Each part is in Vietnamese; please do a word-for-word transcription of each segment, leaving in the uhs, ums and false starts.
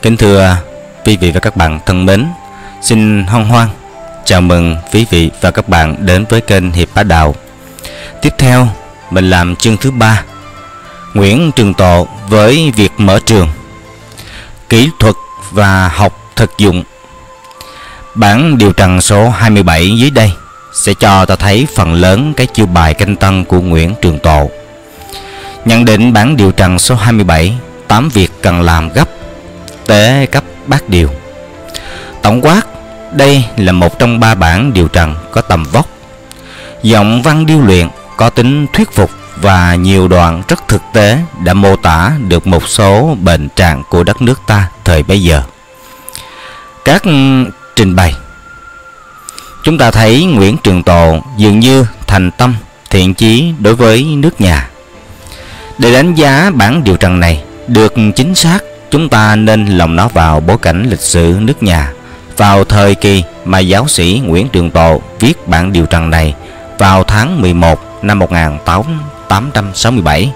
Kính thưa quý vị và các bạn thân mến, xin hân hoan chào mừng quý vị và các bạn đến với kênh Hiệp Bá Đạo. Tiếp theo, mình làm chương thứ ba, Nguyễn Trường Tộ với việc mở trường, kỹ thuật và học thực dụng. Bản điều trần số hai mươi bảy dưới đây sẽ cho ta thấy phần lớn cái chiêu bài canh tân của Nguyễn Trường Tộ. Nhận định bản điều trần số hai mươi bảy, tám việc cần làm gấp, tế cấp bát điều. Tổng quát, đây là một trong ba bản điều trần có tầm vóc, giọng văn điêu luyện, có tính thuyết phục và nhiều đoạn rất thực tế đã mô tả được một số bệnh trạng của đất nước ta thời bấy giờ. Các trình bày, chúng ta thấy Nguyễn Trường Tộ dường như thành tâm thiện chí đối với nước nhà. Để đánh giá bản điều trần này được chính xác, chúng ta nên lồng nó vào bối cảnh lịch sử nước nhà vào thời kỳ mà giáo sĩ Nguyễn Trường Tộ viết bản điều trần này vào tháng mười một năm một nghìn tám trăm sáu mươi bảy.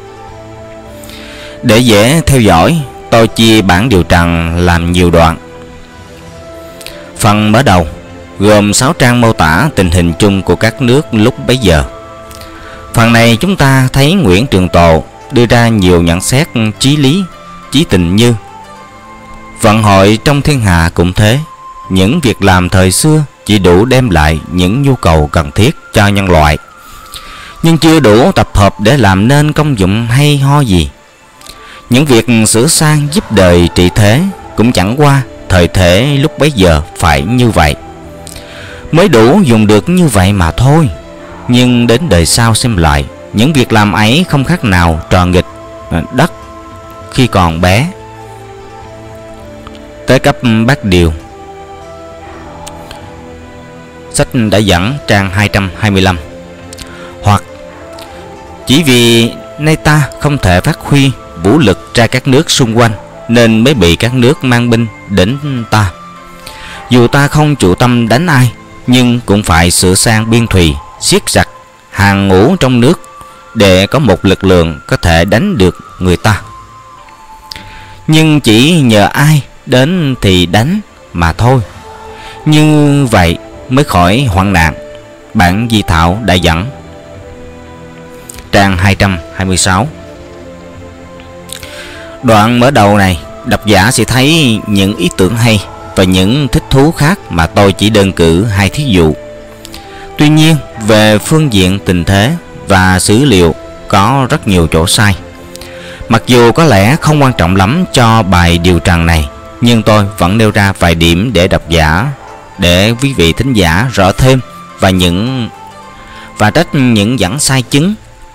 Để dễ theo dõi, tôi chia bản điều trần làm nhiều đoạn. Phần mở đầu gồm sáu trang mô tả tình hình chung của các nước lúc bấy giờ. Phần này chúng ta thấy Nguyễn Trường Tộ đưa ra nhiều nhận xét chí lý, chí tình như: vận hội trong thiên hạ cũng thế, những việc làm thời xưa chỉ đủ đem lại những nhu cầu cần thiết cho nhân loại, nhưng chưa đủ tập hợp để làm nên công dụng hay ho gì. Những việc sửa sang giúp đời trị thế cũng chẳng qua thời thể lúc bấy giờ phải như vậy, mới đủ dùng được như vậy mà thôi. Nhưng đến đời sau xem lại, những việc làm ấy không khác nào trò nghịch đất khi còn bé. Tới cấp bát điều, sách đã dẫn trang hai trăm hai mươi lăm. Hoặc chỉ vì nay ta không thể phát huy vũ lực ra các nước xung quanh nên mới bị các nước mang binh đến ta. Dù ta không chủ tâm đánh ai, nhưng cũng phải sửa sang biên thùy, siết giặc hàng ngũ trong nước để có một lực lượng có thể đánh được người ta. Nhưng chỉ nhờ ai đến thì đánh mà thôi, như vậy mới khỏi hoạn nạn. Bản di thảo đã dẫn, trang hai trăm hai mươi sáu. Đoạn mở đầu này, độc giả sẽ thấy những ý tưởng hay và những thích thú khác mà tôi chỉ đơn cử hai thí dụ. Tuy nhiên, về phương diện tình thế và sử liệu có rất nhiều chỗ sai. Mặc dù có lẽ không quan trọng lắm cho bài điều trần này, nhưng tôi vẫn nêu ra vài điểm để độc giả, để quý vị thính giả rõ thêm và những và trách những dẫn sai chứng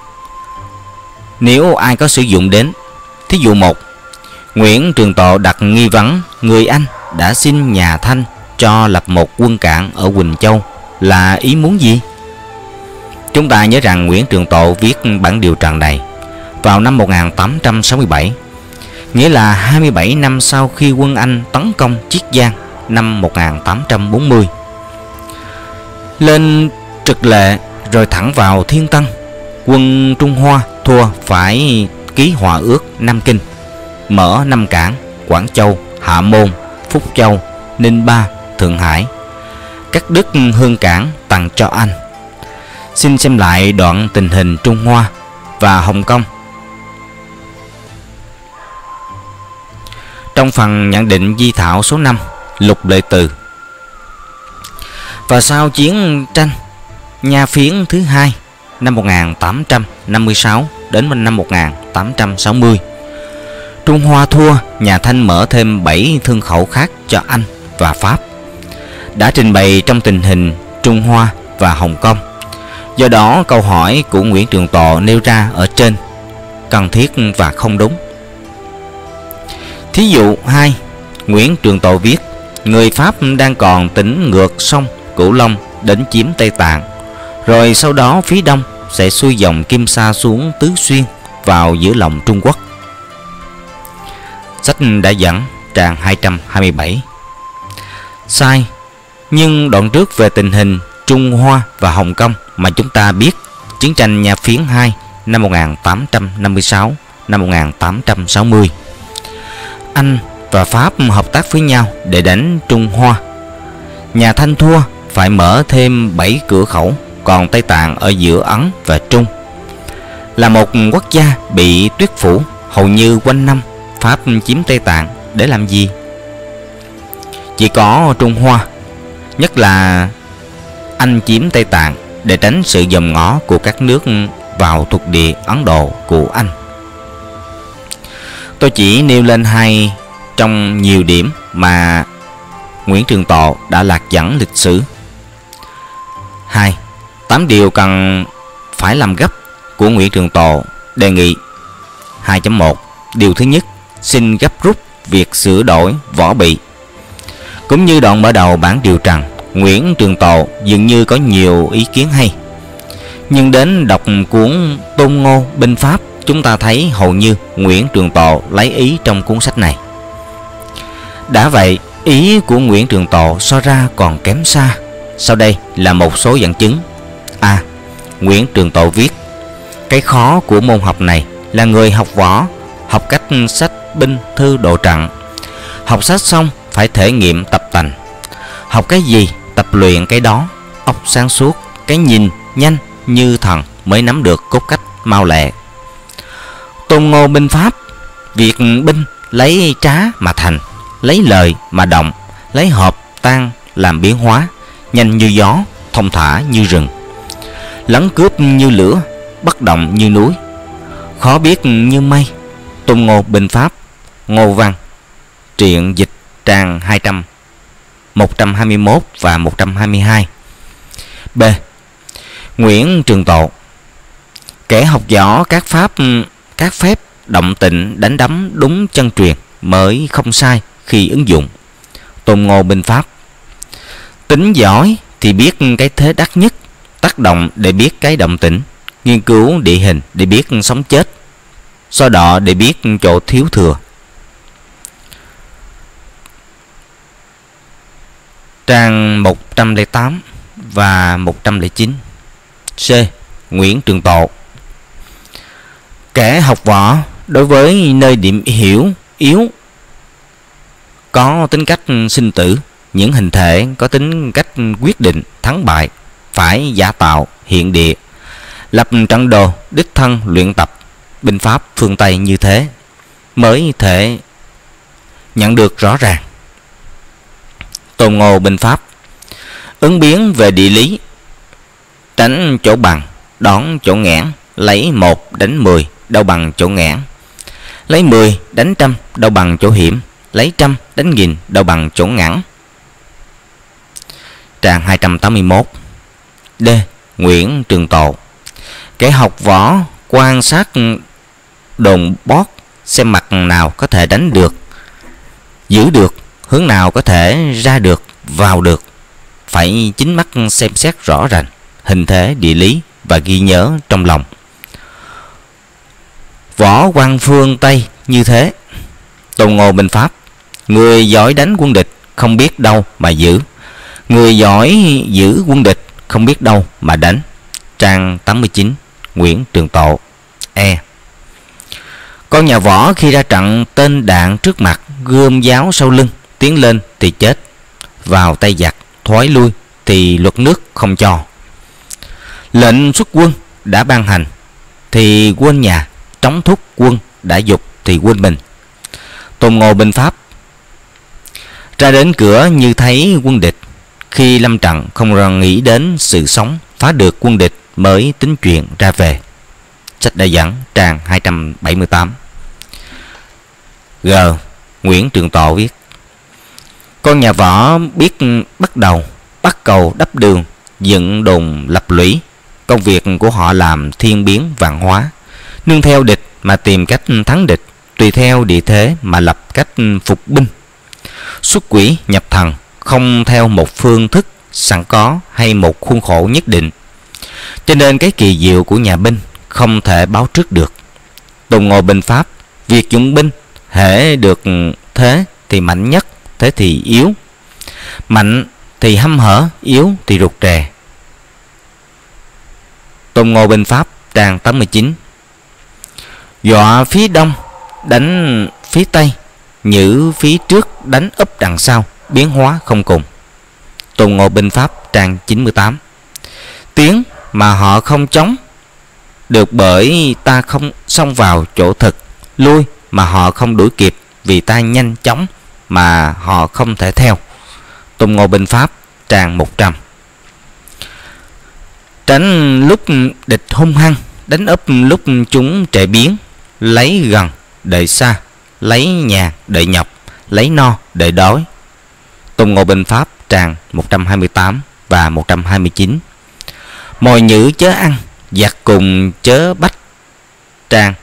nếu ai có sử dụng đến. Thí dụ một, Nguyễn Trường Tộ đặt nghi vấn người Anh đã xin nhà Thanh cho lập một quân cảng ở Quỳnh Châu là ý muốn gì? Chúng ta nhớ rằng Nguyễn Trường Tộ viết bản điều trần này vào năm một nghìn tám trăm sáu mươi bảy, nghĩa là hai mươi bảy năm sau khi quân Anh tấn công Chiết Giang năm một nghìn tám trăm bốn mươi. Lên Trực Lệ rồi thẳng vào Thiên Tân, quân Trung Hoa thua phải ký hòa ước Nam Kinh, mở năm cảng: Quảng Châu, Hạ Môn, Phúc Châu, Ninh Ba, Thượng Hải, cắt đứt hương cảng tặng cho Anh. Xin xem lại đoạn tình hình Trung Hoa và Hồng Kông trong phần nhận định di thảo số năm, Lục Lệ Từ. Và sau chiến tranh Nha Phiến thứ hai năm một nghìn tám trăm năm mươi sáu đến năm một nghìn tám trăm sáu mươi, Trung Hoa thua, nhà Thanh mở thêm bảy thương khẩu khác cho Anh và Pháp, đã trình bày trong tình hình Trung Hoa và Hồng Kông. Do đó câu hỏi của Nguyễn Trường Tộ nêu ra ở trên cần thiết và không đúng. Thí dụ hai, Nguyễn Trường Tộ viết người Pháp đang còn tính ngược sông Cửu Long đến chiếm Tây Tạng, rồi sau đó phía đông sẽ xuôi dòng Kim Sa xuống Tứ Xuyên vào giữa lòng Trung Quốc. Sách đã dẫn, trang hai trăm hai mươi bảy. Sai, nhưng đoạn trước về tình hình Trung Hoa và Hồng Kông mà chúng ta biết, chiến tranh Nha Phiến hai năm một nghìn tám trăm năm mươi sáu, năm một nghìn tám trăm sáu mươi, Anh và Pháp hợp tác với nhau để đánh Trung Hoa. Nhà Thanh thua, phải mở thêm bảy cửa khẩu, còn Tây Tạng ở giữa Ấn và Trung. Là một quốc gia bị tuyết phủ, hầu như quanh năm Pháp chiếm Tây Tạng để làm gì? Chỉ có Trung Hoa, nhất là Anh chiếm Tây Tạng để tránh sự dòm ngó của các nước vào thuộc địa Ấn Độ của Anh. Tôi chỉ nêu lên hai trong nhiều điểm mà Nguyễn Trường Tộ đã lạc dẫn lịch sử. Hai, tám điều cần phải làm gấp của Nguyễn Trường Tộ đề nghị. Hai chấm một. Điều thứ nhất, xin gấp rút việc sửa đổi võ bị. Cũng như đoạn mở đầu bản điều trần, Nguyễn Trường Tộ dường như có nhiều ý kiến hay. Nhưng đến đọc cuốn Tôn Ngô Binh Pháp, chúng ta thấy hầu như Nguyễn Trường Tộ lấy ý trong cuốn sách này. Đã vậy, ý của Nguyễn Trường Tộ so ra còn kém xa. Sau đây là một số dẫn chứng. A. Nguyễn Trường Tộ viết: cái khó của môn học này là người học võ học cách sách binh thư độ trận. Học sách xong phải thể nghiệm tập tành. Học cái gì tập luyện cái đó. Óc sáng suốt, cái nhìn nhanh như thần mới nắm được cốt cách mau lẹ. Tôn Ngô Binh Pháp: việc binh lấy trá mà thành, lấy lời mà động, lấy hợp tan làm biến hóa, nhanh như gió, thông thả như rừng, lấn cướp như lửa, bất động như núi, khó biết như mây. Tôn Ngô Binh Pháp, Ngô Văn, truyện dịch, trang hai trăm, một trăm hai mươi mốt và một trăm hai mươi hai. B. Nguyễn Trường Tộ: kẻ học võ các pháp các phép động tịnh đánh đấm đúng chân truyền mới không sai khi ứng dụng. Tôn Ngô Binh Pháp: tính giỏi thì biết cái thế đắc nhất, tác động để biết cái động tĩnh, nghiên cứu địa hình để biết sống chết, so đọ để biết chỗ thiếu thừa. Trang một trăm lẻ tám và một trăm lẻ chín. C. Nguyễn Trường Tộ: kẻ học võ đối với nơi điểm hiểu yếu có tính cách sinh tử, những hình thể có tính cách quyết định thắng bại, phải giả tạo hiện địa, lập trận đồ đích thân luyện tập binh pháp phương Tây như thế mới thể nhận được rõ ràng. Tôn Ngô Binh Pháp: ứng biến về địa lý, tránh chỗ bằng, đón chỗ nghẽn, lấy một đánh mười đâu bằng chỗ nghẽn, lấy mười đánh trăm đâu bằng chỗ hiểm, lấy trăm đánh nghìn đâu bằng chỗ ngắn. Trang hai trăm tám mươi mốt. D. Nguyễn Trường Tộ: kẻ học võ quan sát đồn bót, xem mặt nào có thể đánh được, giữ được, hướng nào có thể ra được, vào được, phải chính mắt xem xét rõ ràng hình thế địa lý và ghi nhớ trong lòng. Võ quan phương Tây như thế. Tôn Ngô Binh Pháp: người giỏi đánh quân địch không biết đâu mà giữ, người giỏi giữ quân địch không biết đâu mà đánh. Trang tám mươi chín. Nguyễn Trường Tộ. E. Con nhà võ khi ra trận, tên đạn trước mặt, gươm giáo sau lưng, tiến lên thì chết, vào tay giặc, thoái lui thì luật nước không cho. Lệnh xuất quân đã ban hành thì quên nhà, trống thúc quân đã dục thì quên mình. Tôn Ngô Binh Pháp: ra đến cửa như thấy quân địch, khi lâm trận không còn nghĩ đến sự sống, phá được quân địch mới tính chuyện ra về. Sách đã dẫn, trang hai trăm bảy mươi tám. G. Nguyễn Trường Tộ viết: con nhà võ biết bắt đầu, bắt cầu đắp đường, dựng đồn lập lũy. Công việc của họ làm thiên biến vạn hóa, nương theo địch mà tìm cách thắng địch, tùy theo địa thế mà lập cách phục binh. Xuất quỷ nhập thần, không theo một phương thức sẵn có hay một khuôn khổ nhất định. Cho nên cái kỳ diệu của nhà binh không thể báo trước được. Tôn Ngô Binh Pháp: việc dụng binh hễ được thế thì mạnh nhất, thế thì yếu, mạnh thì hăm hở, yếu thì rụt rè. Tôn Ngô Binh Pháp, trang tám mươi chín. Dọa phía đông, đánh phía tây, nhữ phía trước đánh úp đằng sau, biến hóa không cùng. Tôn Ngộ binh pháp trang chín mươi tám. Tiến mà họ không chống được bởi ta không xông vào chỗ thực, lui mà họ không đuổi kịp vì ta nhanh chóng mà họ không thể theo. Tôn Ngộ binh pháp trang một trăm. Tránh lúc địch hung hăng, đánh úp lúc chúng trệ biến, lấy gần đợi xa, lấy nhàn đợi nhọc, lấy no đợi đói. Tôn Ngộ binh pháp trang một trăm hai mươi tám và một trăm hai mươi chín. Mồi nhữ chớ ăn, giặc cùng chớ bách, trang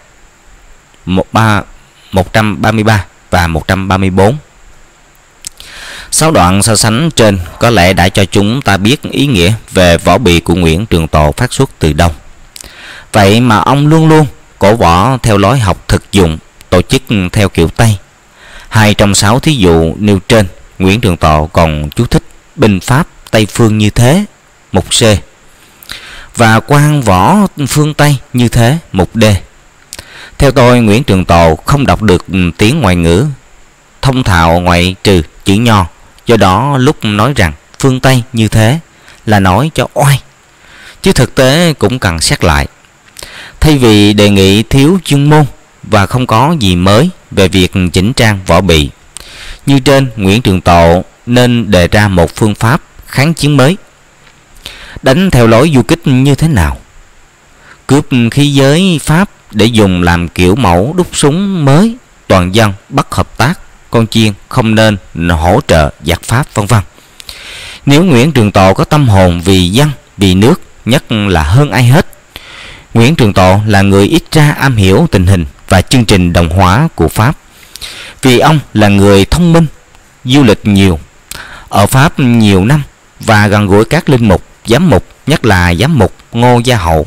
một trăm ba mươi ba và một trăm ba mươi bốn. Sáu đoạn so sánh trên có lẽ đã cho chúng ta biết ý nghĩa về võ bị của Nguyễn Trường Tộ phát xuất từ đâu. Vậy mà ông luôn luôn cổ võ theo lối học thực dụng, tổ chức theo kiểu Tây. Hai trong sáu thí dụ nêu trên, Nguyễn Trường Tộ còn chú thích binh pháp Tây phương như thế, mục C, và quan võ phương Tây như thế, mục D. Theo tôi, Nguyễn Trường Tộ không đọc được tiếng ngoại ngữ thông thạo ngoại trừ chữ Nho, do đó lúc nói rằng phương Tây như thế là nói cho oai, chứ thực tế cũng cần xét lại. Thay vì đề nghị thiếu chuyên môn và không có gì mới về việc chỉnh trang võ bị như trên, Nguyễn Trường Tộ nên đề ra một phương pháp kháng chiến mới. Đánh theo lối du kích như thế nào? Cướp khí giới Pháp để dùng làm kiểu mẫu đúc súng mới, toàn dân bắt hợp tác, con chiên không nên hỗ trợ giặc Pháp, vân vân. Nếu Nguyễn Trường Tộ có tâm hồn vì dân, vì nước, nhất là hơn ai hết, Nguyễn Trường Tộ là người ít ra am hiểu tình hình và chương trình đồng hóa của Pháp. Vì ông là người thông minh, du lịch nhiều, ở Pháp nhiều năm và gần gũi các linh mục, giám mục, nhất là giám mục Ngô Gia Hậu.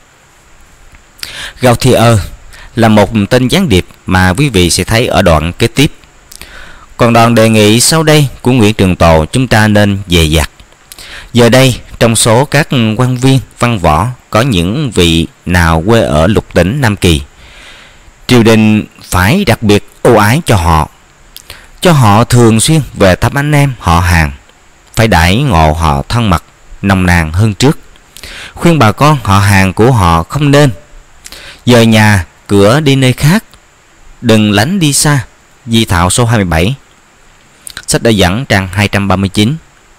Gautier là một tên gián điệp mà quý vị sẽ thấy ở đoạn kế tiếp. Còn đoạn đề nghị sau đây của Nguyễn Trường Tộ chúng ta nên dè dặt. Giờ đây, trong số các quan viên văn võ có những vị nào quê ở lục tỉnh Nam Kỳ, triều đình phải đặc biệt ưu ái cho họ, cho họ thường xuyên về thăm anh em họ hàng, phải đãi ngộ họ thân mật nồng nàn hơn trước, khuyên bà con họ hàng của họ không nên dời nhà cửa đi nơi khác, đừng lánh đi xa. Di Thạo số hai mươi bảy, sách đã dẫn trang hai trăm ba mươi chín.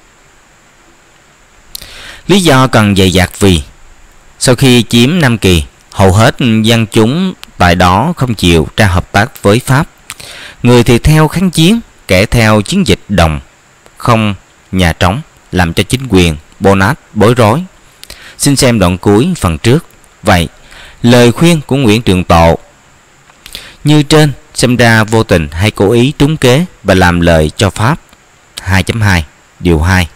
Lý do cần dày dặt vì sau khi chiếm Nam Kỳ, hầu hết dân chúng tại đó không chịu ra hợp tác với Pháp. Người thì theo kháng chiến, kẻ theo chiến dịch đồng không nhà trống, làm cho chính quyền Bonaparte bối rối. Xin xem đoạn cuối phần trước. Vậy, lời khuyên của Nguyễn Trường Tộ như trên xem ra vô tình hay cố ý trúng kế và làm lời cho Pháp. hai chấm hai điều hai.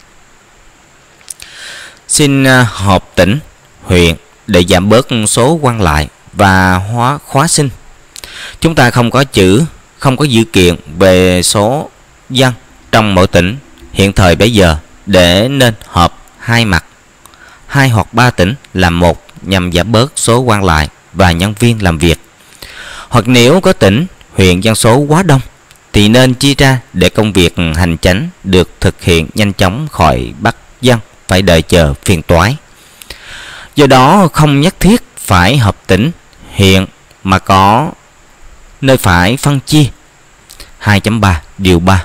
Xin họp tỉnh, huyện để giảm bớt số quan lại và hóa khóa sinh. Chúng ta không có chữ, không có dữ kiện về số dân trong mỗi tỉnh hiện thời bấy giờ, để nên họp hai mặt, hai hoặc ba tỉnh làm một nhằm giảm bớt số quan lại và nhân viên làm việc. Hoặc nếu có tỉnh, huyện dân số quá đông thì nên chia ra để công việc hành chánh được thực hiện nhanh chóng, khỏi bắt dân phải đợi chờ phiền toái. Do đó không nhất thiết phải họp tỉnh, huyện mà có nơi phải phân chia. hai chấm ba điều ba.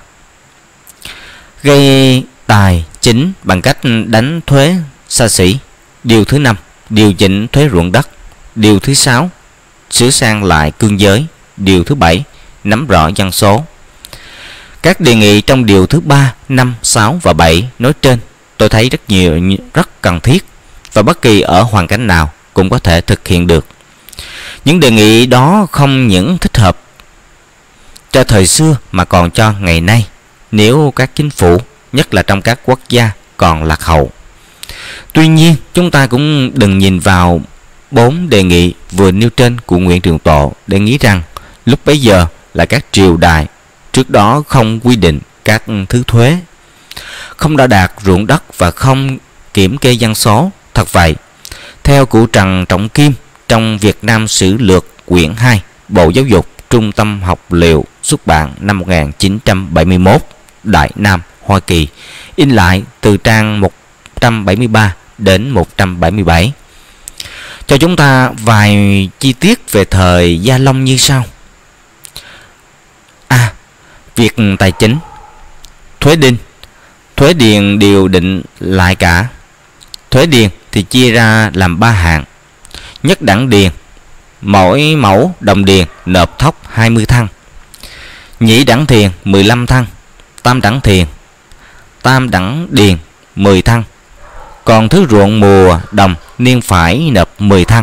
Gây tài chính bằng cách đánh thuế xa xỉ. Điều thứ năm, điều chỉnh thuế ruộng đất. Điều thứ sáu, sửa sang lại cương giới. Điều thứ bảy, nắm rõ dân số. Các đề nghị trong điều thứ ba, năm, sáu và bảy nói trên tôi thấy rất nhiều, rất cần thiết và bất kỳ ở hoàn cảnh nào cũng có thể thực hiện được. Những đề nghị đó không những thích hợp cho thời xưa mà còn cho ngày nay, nếu các chính phủ, nhất là trong các quốc gia còn lạc hậu. Tuy nhiên, chúng ta cũng đừng nhìn vào bốn đề nghị vừa nêu trên của Nguyễn Trường Tộ để nghĩ rằng lúc bấy giờ là các triều đại trước đó không quy định các thứ thuế, không đo đạc ruộng đất và không kiểm kê dân số. Thật vậy, theo cụ Trần Trọng Kim trong Việt Nam Sử Lược quyển hai, Bộ Giáo dục Trung tâm học liệu, xuất bản năm một nghìn chín trăm bảy mươi mốt, Đại Nam, Hoa Kỳ, in lại từ trang một trăm bảy mươi ba đến một trăm bảy mươi bảy. Cho chúng ta vài chi tiết về thời Gia Long như sau. A. Việc tài chính. Thuế đinh, thuế điền đều định lại cả. Thuế điền thì chia ra làm ba hạng. Nhất đẳng điền, mỗi mẫu đồng điền nộp thóc hai mươi thăng. Nhị đẳng thiền mười lăm thăng. Tam đẳng thiền, tam đẳng điền mười thăng. Còn thứ ruộng mùa đồng niên phải nộp mười thăng.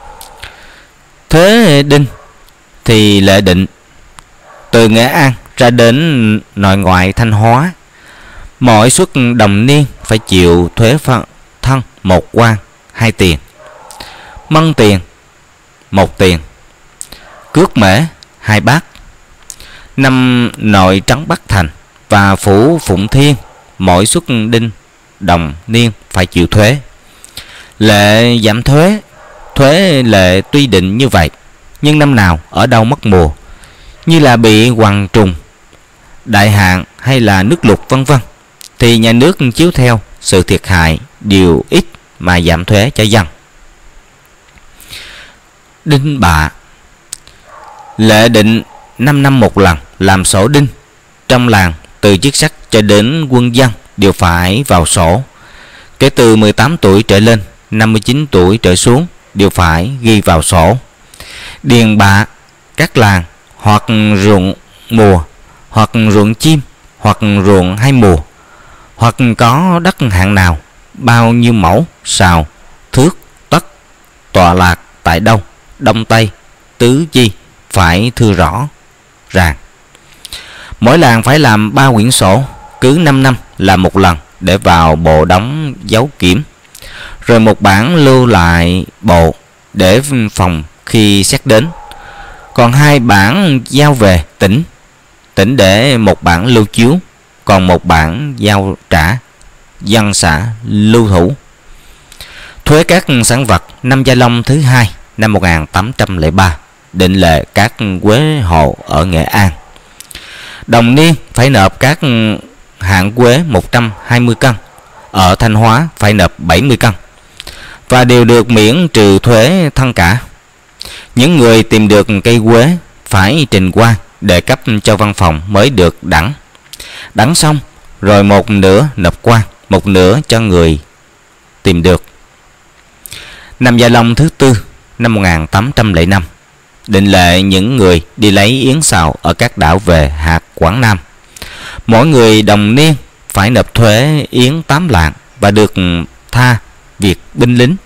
Thuế đinh thì lệ định từ Nghệ An ra đến nội ngoại Thanh Hóa, mỗi suất đồng niên phải chịu thuế thân một quan hai tiền, mân tiền một tiền, cước mễ hai bát. Năm nội trấn Bắc Thành và phủ Phụng Thiên, mỗi suất đinh đồng niên phải chịu thuế. Lệ giảm thuế, thuế lệ tuy định như vậy, nhưng năm nào ở đâu mất mùa, như là bị hoàng trùng, đại hạn hay là nước lụt vân vân, thì nhà nước chiếu theo sự thiệt hại điều ít mà giảm thuế cho dân. Đinh bạ, lệ định năm năm một lần làm sổ đinh. Trong làng từ chức sắc cho đến quân dân đều phải vào sổ. Kể từ mười tám tuổi trở lên, năm mươi chín tuổi trở xuống đều phải ghi vào sổ. Điền bạ, các làng hoặc ruộng mùa, hoặc ruộng chim, hoặc ruộng hai mùa, hoặc có đất hạng nào, bao nhiêu mẫu, sào, thước, tấc, tọa lạc tại đâu, đông tây, tứ chi, phải thưa rõ ràng. Mỗi làng phải làm ba quyển sổ, cứ năm năm làm một lần để vào bộ đóng dấu kiểm, rồi một bản lưu lại bộ để phòng khi xét đến. Còn hai bản giao về tỉnh, tỉnh để một bản lưu chiếu, còn một bản giao trả dân xã lưu thủ. Thuế các sản vật năm Gia Long thứ hai năm một nghìn tám trăm lẻ ba, định lệ các quế hộ ở Nghệ An. Đồng niên phải nộp các hạng quế một trăm hai mươi cân, ở Thanh Hóa phải nộp bảy mươi cân, và đều được miễn trừ thuế thân cả. Những người tìm được cây quế phải trình quan để cấp cho văn phòng mới được đẳng. Đẳng xong rồi một nửa nộp quan, một nửa cho người tìm được. Năm Gia Long thứ tư năm một nghìn tám trăm lẻ năm, định lệ những người đi lấy yến xào ở các đảo về hạt Quảng Nam. Mỗi người đồng niên phải nộp thuế yến tám lạng và được tha việc binh lính.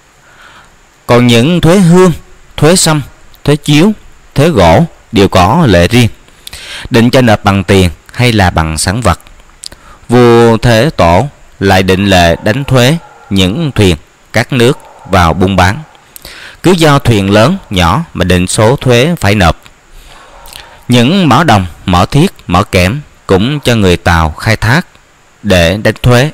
Còn những thuế hương, thuế sâm, thuế chiếu, thuế gỗ đều có lệ riêng, định cho nộp bằng tiền hay là bằng sản vật. Vua Thế Tổ lại định lệ đánh thuế những thuyền các nước vào buôn bán. Cứ do thuyền lớn nhỏ mà định số thuế phải nộp. Những mỏ đồng, mỏ thiết, mỏ kẽm cũng cho người Tàu khai thác để đánh thuế.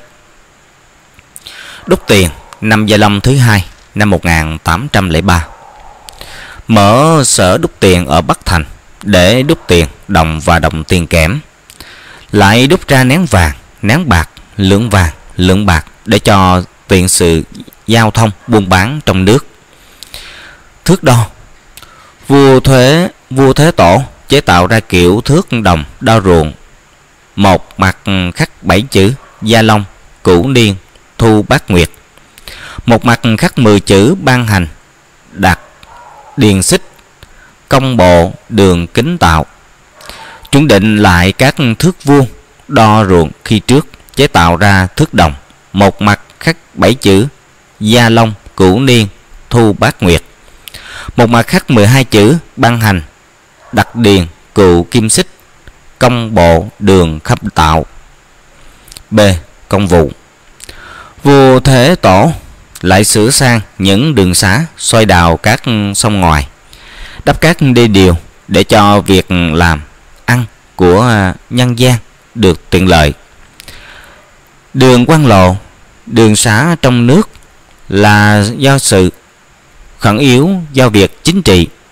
Đúc tiền năm Gia Long thứ hai năm một nghìn tám trăm lẻ ba. Mở sở đúc tiền ở Bắc Thành để đúc tiền đồng và đồng tiền kẽm. Lại đúc ra nén vàng, nén bạc, lượng vàng, lượng bạc để cho tiện sự giao thông buôn bán trong nước. Thước đo, vua thuế vua Thế Tổ chế tạo ra kiểu thước đồng đo ruộng. Một mặt khắc bảy chữ Gia Long, Cửu Niên, Thu Bát Nguyệt. Một mặt khắc mười chữ Ban Hành, Đặt, Điền Xích, Công Bộ, Đường Kính Tạo. Chúng định lại các thước vuông đo ruộng khi trước, chế tạo ra thước đồng. Một mặt khắc bảy chữ Gia Long, Cửu Niên, Thu Bát Nguyệt. Một mặt khắc mười hai chữ Ban Hành, Đặt Điền, Cựu Kim Xích, Công Bộ, Đường Khắp Tạo. B. Công vụ. Vua Thế Tổ lại sửa sang những đường xá, xoay đào các sông ngoài, đắp các đê điều để cho việc làm ăn của nhân gian được tiện lợi. Đường quan lộ, đường xá trong nước là do sự khẩn yếu do việc chính trị,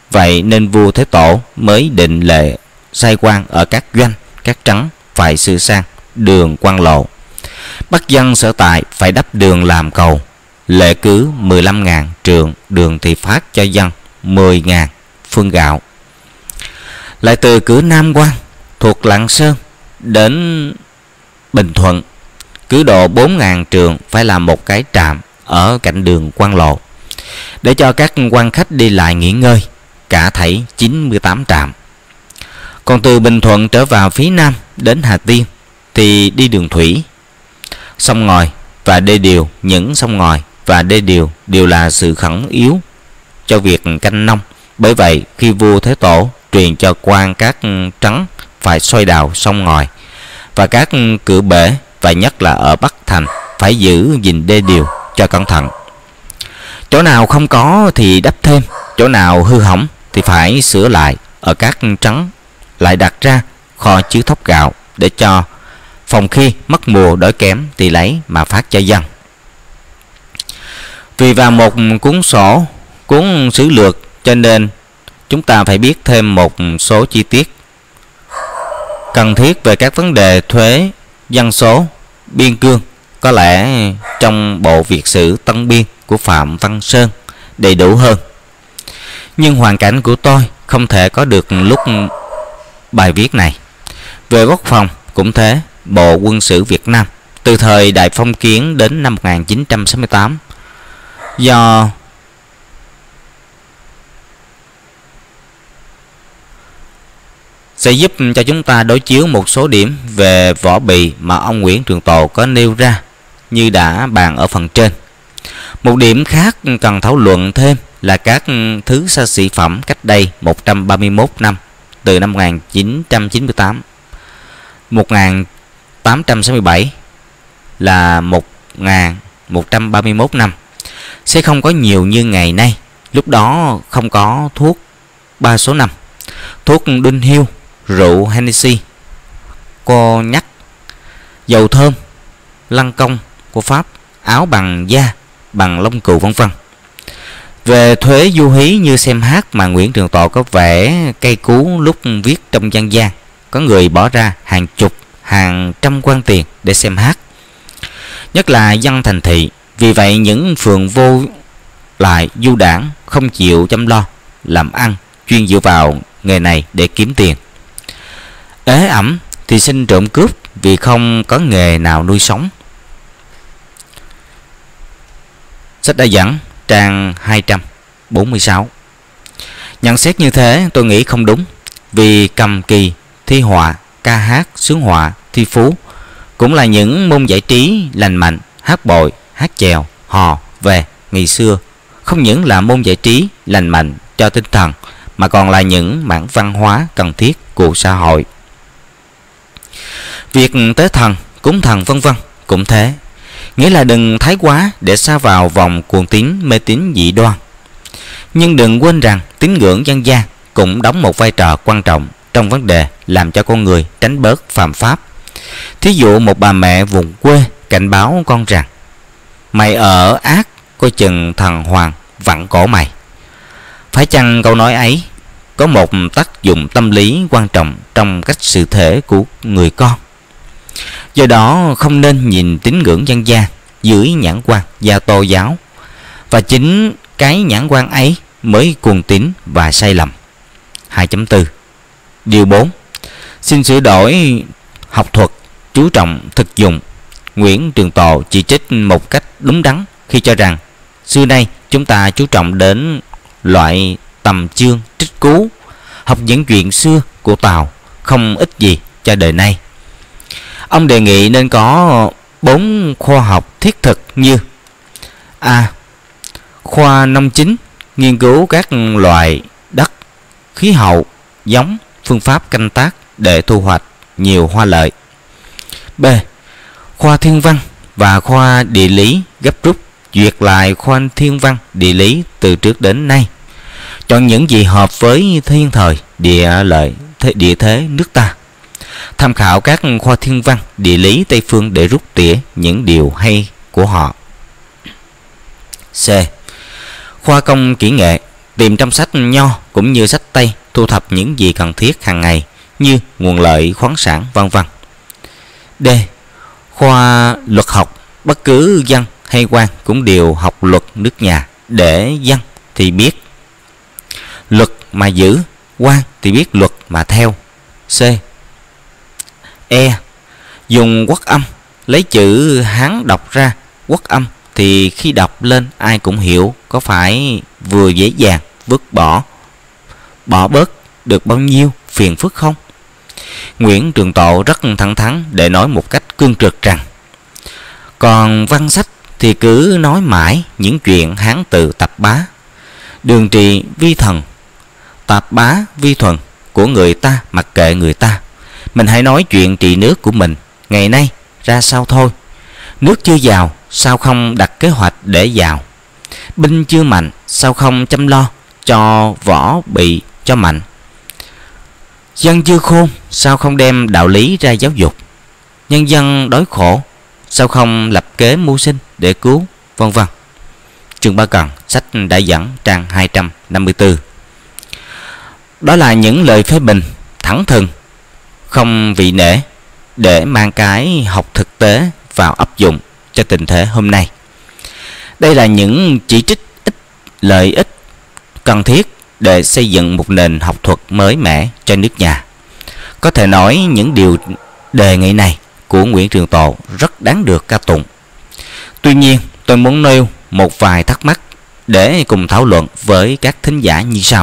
Vậy nên vua Thế Tổ mới định lệ sai quan ở các doanh, các trấn phải sửa sang đường quan lộ. Bắt dân sở tại phải đắp đường làm cầu. Lệ cứ mười lăm nghìn trượng đường thì phát cho dân mười nghìn phương gạo. Lại từ cửa Nam Quan thuộc Lạng Sơn đến Bình Thuận, cứ độ bốn nghìn trượng phải làm một cái trạm ở cạnh đường quan lộ, để cho các quan khách đi lại nghỉ ngơi, cả thảy chín mươi tám trạm. Còn từ Bình Thuận trở vào phía Nam đến Hà Tiên thì đi đường thủy. Sông ngòi và đê điều, những sông ngòi và đê điều đều là sự khẩn yếu cho việc canh nông. Bởi vậy khi vua Thế Tổ truyền cho quan các trấn phải soi đào sông ngòi và các cửa bể, và nhất là ở Bắc Thành phải giữ gìn đê điều cho cẩn thận. Chỗ nào không có thì đắp thêm, chỗ nào hư hỏng thì phải sửa lại. Ở các trấn lại đặt ra kho chứa thóc gạo, để cho phòng khi mất mùa đói kém thì lấy mà phát cho dân. Vì vào một cuốn sổ, cuốn sử lược, cho nên chúng ta phải biết thêm một số chi tiết cần thiết về các vấn đề thuế, dân số, biên cương. Có lẽ trong bộ Việt sử Tân Biên của Phạm Văn Sơn đầy đủ hơn, nhưng hoàn cảnh của tôi không thể có được lúc bài viết này. Về quốc phòng cũng thế. Bộ Quân sự Việt Nam từ thời Đại Phong Kiến đến năm một nghìn chín trăm sáu mươi tám do sẽ giúp cho chúng ta đối chiếu một số điểm về võ bị mà ông Nguyễn Trường Tộ có nêu ra như đã bàn ở phần trên. Một điểm khác cần thảo luận thêm là các thứ xa xỉ phẩm cách đây một trăm ba mươi mốt năm, từ năm một nghìn chín trăm chín mươi tám một nghìn tám trăm sáu mươi bảy là một nghìn một trăm ba mươi mốt năm, sẽ không có nhiều như ngày nay. Lúc đó không có thuốc ba số năm, thuốc đinh hiêu, rượu Hennessy, cô nhắc, dầu thơm, lăng công của Pháp, áo bằng da, bằng lông cừu, vân vân. Về thuế du hí như xem hát mà Nguyễn Trường Tộ có vẻ cây cú lúc viết trong dân gian, có người bỏ ra hàng chục, hàng trăm quan tiền để xem hát, nhất là dân thành thị. Vì vậy những phường vô lại du đảng không chịu chăm lo làm ăn, chuyên dựa vào nghề này để kiếm tiền. Ế ẩm thì xin trộm cướp vì không có nghề nào nuôi sống. Sách đã dẫn trang hai trăm bốn mươi sáu. Nhận xét như thế tôi nghĩ không đúng, vì cầm kỳ, thi họa, ca hát, sướng họa, thi phú cũng là những môn giải trí lành mạnh. Hát bội, hát chèo, hò, về ngày xưa không những là môn giải trí lành mạnh cho tinh thần, mà còn là những mảng văn hóa cần thiết của xã hội. Việc tế thần, cúng thần vân vân cũng thế, nghĩa là đừng thái quá để sa vào vòng cuồng tín mê tín dị đoan. Nhưng đừng quên rằng tín ngưỡng dân gian cũng đóng một vai trò quan trọng trong vấn đề làm cho con người tránh bớt phạm pháp. Thí dụ một bà mẹ vùng quê cảnh báo con rằng: mày ở ác, coi chừng thần hoàng vặn cổ mày. Phải chăng câu nói ấy có một tác dụng tâm lý quan trọng trong cách xử thể của người con? Do đó không nên nhìn tín ngưỡng dân gian dưới nhãn quan gia tô giáo, và chính cái nhãn quan ấy mới cuồng tín và sai lầm. hai chấm bốn. Điều bốn. Xin sửa đổi học thuật, chú trọng thực dụng. Nguyễn Trường Tộ chỉ trích một cách đúng đắn khi cho rằng xưa nay chúng ta chú trọng đến loại tầm chương trích cú, học những chuyện xưa của Tàu không ích gì cho đời nay. Ông đề nghị nên có bốn khoa học thiết thực như: A. Khoa nông chính, nghiên cứu các loại đất, khí hậu, giống, phương pháp canh tác để thu hoạch nhiều hoa lợi. B. Khoa thiên văn và khoa địa lý, gấp rút duyệt lại khoa thiên văn địa lý từ trước đến nay, chọn những gì hợp với thiên thời địa lợi thế, địa thế nước ta, tham khảo các khoa thiên văn địa lý Tây phương để rút tỉa những điều hay của họ. C. Khoa công kỹ nghệ, tìm trong sách nho cũng như sách tây, thu thập những gì cần thiết hàng ngày như nguồn lợi khoáng sản vân vân. D. Khoa luật học. Bất cứ dân hay quan cũng đều học luật nước nhà, để dân thì biết luật mà giữ, quan thì biết luật mà theo. C. E. Dùng quốc âm. Lấy chữ Hán đọc ra quốc âm thì khi đọc lên ai cũng hiểu, có phải vừa dễ dàng vứt bỏ bỏ bớt được bao nhiêu phiền phức không? Nguyễn Trường Tộ rất thẳng thắn để nói một cách cương trực rằng: còn văn sách thì cứ nói mãi những chuyện Hán từ Tập Bá, Đường Trì Vi Thần, Tập Bá Vi Thuần của người ta, mặc kệ người ta. Mình hãy nói chuyện trị nước của mình ngày nay ra sao thôi. Nước chưa giàu, sao không đặt kế hoạch để giàu? Binh chưa mạnh, sao không chăm lo cho võ bị cho mạnh? Dân chưa khôn, sao không đem đạo lý ra giáo dục? Nhân dân đói khổ, sao không lập kế mưu sinh để cứu, vân vân. Trương Bá Cần, sách đã dẫn, trang hai trăm năm mươi tư. Đó là những lời phê bình thẳng thừng, không vị nể, để mang cái học thực tế vào áp dụng cho tình thế hôm nay. Đây là những chỉ trích ít lợi ích cần thiết để xây dựng một nền học thuật mới mẻ cho nước nhà. Có thể nói những điều đề nghị này của Nguyễn Trường Tộ rất đáng được ca tụng. Tuy nhiên, tôi muốn nêu một vài thắc mắc để cùng thảo luận với các thính giả như sau.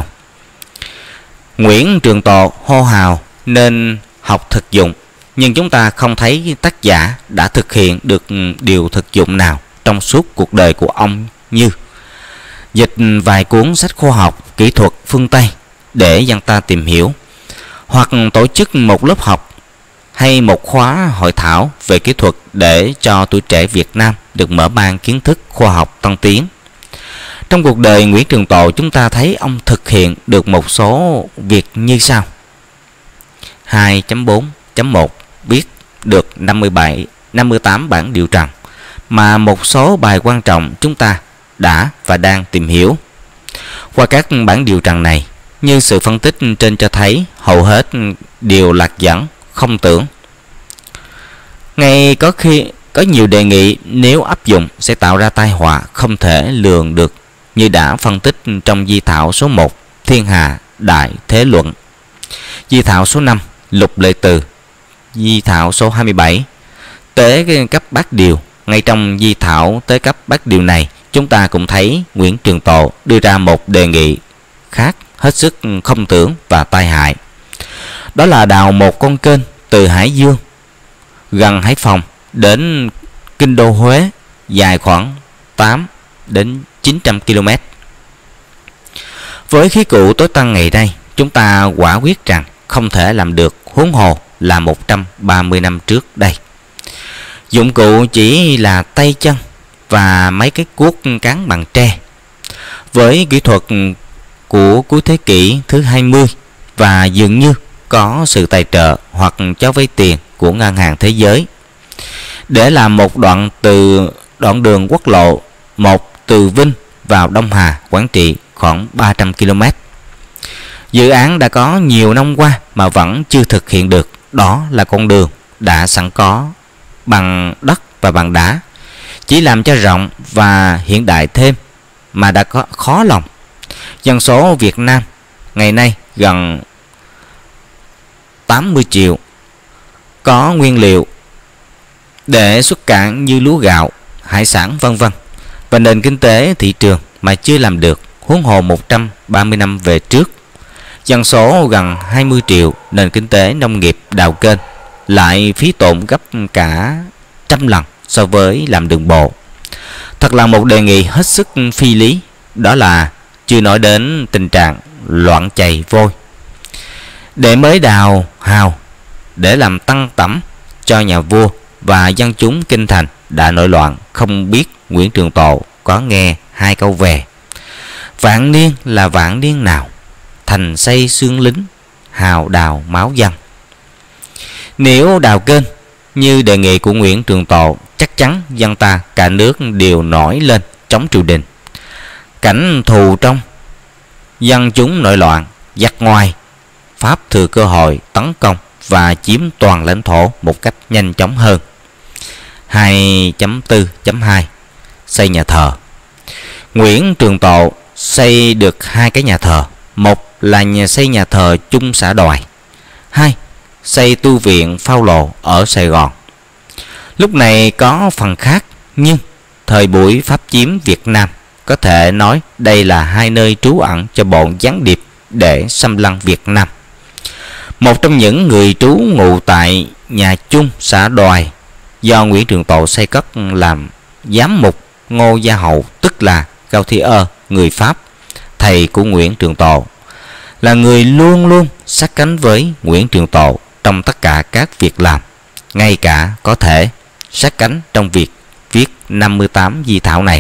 Nguyễn Trường Tộ hô hào nên học thực dụng, nhưng chúng ta không thấy tác giả đã thực hiện được điều thực dụng nào trong suốt cuộc đời của ông, như dịch vài cuốn sách khoa học, kỹ thuật phương Tây để dân ta tìm hiểu, hoặc tổ chức một lớp học hay một khóa hội thảo về kỹ thuật để cho tuổi trẻ Việt Nam được mở mang kiến thức khoa học tân tiến. Trong cuộc đời Nguyễn Trường Tộ, chúng ta thấy ông thực hiện được một số việc như sau. hai chấm bốn chấm một viết được năm mươi bảy, năm mươi tám bản điều trần, mà một số bài quan trọng chúng ta đã và đang tìm hiểu. Qua các bản điều trần này, như sự phân tích trên cho thấy, hầu hết đều lạc dẫn, không tưởng. Ngay có khi có nhiều đề nghị nếu áp dụng sẽ tạo ra tai họa không thể lường được, như đã phân tích trong di thảo số một Thiên Hà Đại Thế Luận, di thảo số năm Lục Lệ Từ, di thảo số hai mươi bảy Tế cấp bát điều. Ngay trong di thảo tế cấp bát điều này, chúng ta cũng thấy Nguyễn Trường Tộ đưa ra một đề nghị khác hết sức không tưởng và tai hại. Đó là đào một con kênh từ Hải Dương gần Hải Phòng đến kinh đô Huế, dài khoảng tám đến chín trăm ki lô mét. Với khí cụ tối tân ngày nay, chúng ta quả quyết rằng không thể làm được, huống hồ là một trăm ba mươi năm trước đây. Dụng cụ chỉ là tay chân và mấy cái cuốc cán bằng tre. Với kỹ thuật của cuối thế kỷ thứ hai mươi và dường như có sự tài trợ hoặc cho vay tiền của ngân hàng thế giới, để làm một đoạn từ đoạn đường quốc lộ một từ Vinh vào Đông Hà, Quảng Trị khoảng ba trăm ki lô mét. Dự án đã có nhiều năm qua mà vẫn chưa thực hiện được. Đó là con đường đã sẵn có bằng đất và bằng đá, chỉ làm cho rộng và hiện đại thêm mà đã có khó lòng. Dân số Việt Nam ngày nay gần tám mươi triệu, có nguyên liệu để xuất cảng như lúa gạo, hải sản vân vân, và nền kinh tế thị trường mà chưa làm được, huống hồ một trăm ba mươi năm về trước. Dân số gần hai mươi triệu, nền kinh tế nông nghiệp đào kênh lại phí tổn gấp cả trăm lần so với làm đường bộ. Thật là một đề nghị hết sức phi lý. Đó là chưa nói đến tình trạng loạn chày vôi. Để mới đào hào để làm tăng tẩm cho nhà vua và dân chúng kinh thành đã nổi loạn, không biết Nguyễn Trường Tộ có nghe hai câu về: vạn niên là vạn niên nào, thành xây xương lính, hào đào máu dân. Nếu đào kênh như đề nghị của Nguyễn Trường Tộ, chắc chắn dân ta cả nước đều nổi lên chống triều đình. Cảnh thù trong dân chúng nổi loạn, giặc ngoài. Pháp thừa cơ hội tấn công và chiếm toàn lãnh thổ một cách nhanh chóng hơn. hai chấm bốn chấm hai Xây nhà thờ. Nguyễn Trường Tộ xây được hai cái nhà thờ. Một là nhà xây nhà thờ chung xã Đoài. Hai, xây tu viện Phao Lộ ở Sài Gòn. Lúc này có phần khác, nhưng thời buổi Pháp chiếm Việt Nam, có thể nói đây là hai nơi trú ẩn cho bọn gián điệp để xâm lăng Việt Nam. Một trong những người trú ngụ tại nhà chung xã Đoài do Nguyễn Trường Tộ xây cất làm giám mục Ngô Gia Hậu, tức là Gautier, người Pháp, thầy của Nguyễn Trường Tộ, là người luôn luôn sát cánh với Nguyễn Trường Tộ trong tất cả các việc làm, ngay cả có thể sát cánh trong việc viết năm mươi tám di thảo này.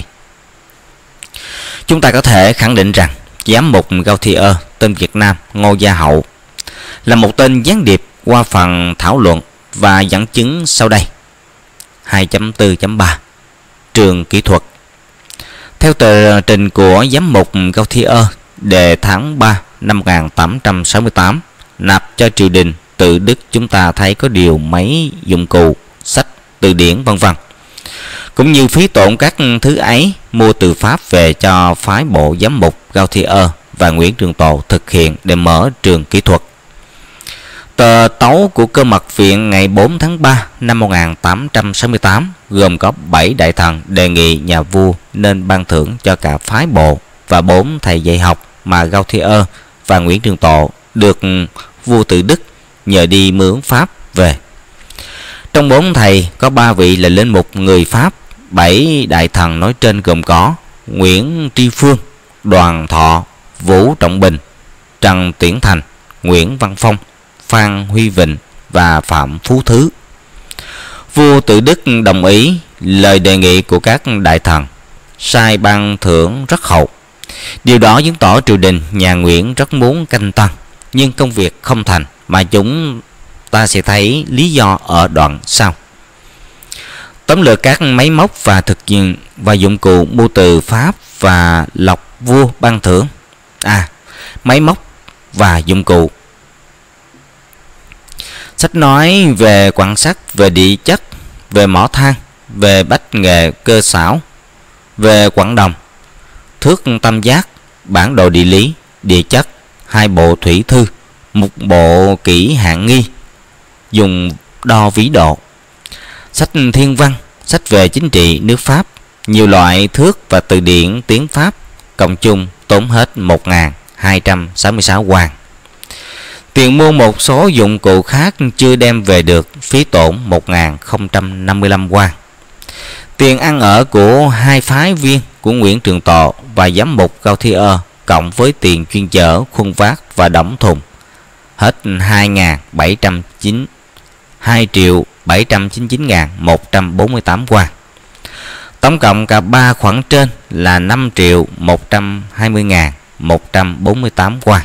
Chúng ta có thể khẳng định rằng giám mục Gautier, tên Việt Nam Ngô Gia Hậu, là một tên gián điệp qua phần thảo luận và dẫn chứng sau đây. hai chấm bốn chấm ba Trường kỹ thuật. Theo tờ trình của giám mục Gautier đề tháng ba năm một nghìn tám trăm sáu mươi tám, nạp cho triều đình từ Đức, chúng ta thấy có điều máy dụng cụ, sách, từ điển vân vân, cũng như phí tổn các thứ ấy mua từ Pháp về cho phái bộ giám mục Gautier và Nguyễn Trường Tộ thực hiện để mở trường kỹ thuật. Tờ tấu của Cơ mật viện ngày bốn tháng ba năm một nghìn tám trăm sáu mươi tám gồm có bảy đại thần đề nghị nhà vua nên ban thưởng cho cả phái bộ và bốn thầy dạy học mà Gautier và Nguyễn Trường Tộ được vua từ Đức nhờ đi mướn Pháp về. Trong bốn thầy có ba vị là linh mục người Pháp. Bảy đại thần nói trên gồm có Nguyễn Tri Phương, Đoàn Thọ, Vũ Trọng Bình, Trần Tuyển Thành, Nguyễn Văn Phong, Phan Huy Vịnh và Phạm Phú Thứ. Vua tự Đức đồng ý lời đề nghị của các đại thần, sai ban thưởng rất hậu. Điều đó chứng tỏ triều đình nhà Nguyễn rất muốn canh tăng, nhưng công việc không thành, mà chúng ta sẽ thấy lý do ở đoạn sau. Tóm lược các máy móc và thực hiện và dụng cụ mua từ Pháp và lọc vua ban thưởng. À, máy móc và dụng cụ. Sách nói về quan sát, về địa chất, về mỏ than, về bách nghệ cơ xảo, về quặng đồng, thước tam giác, bản đồ địa lý, địa chất, hai bộ thủy thư, một bộ kỹ hạng nghi, dùng đo vĩ độ. Sách thiên văn, sách về chính trị nước Pháp, nhiều loại thước và từ điển tiếng Pháp, cộng chung tốn hết một nghìn hai trăm sáu mươi sáu quan. Tiền mua một số dụng cụ khác chưa đem về được, phí tổn một nghìn không trăm năm mươi lăm quan. Tiền ăn ở của hai phái viên của Nguyễn Trường Tộ và giám mục Gautier cộng với tiền chuyên chở, khuân vác và đóng thùng hết hai nghìn bảy trăm chín hai triệu bảy trăm chín mươi chín nghìn một trăm bốn mươi tám quan. Tổng cộng cả ba khoản trên là năm triệu một trăm hai mươi nghìn một trăm bốn mươi tám quan.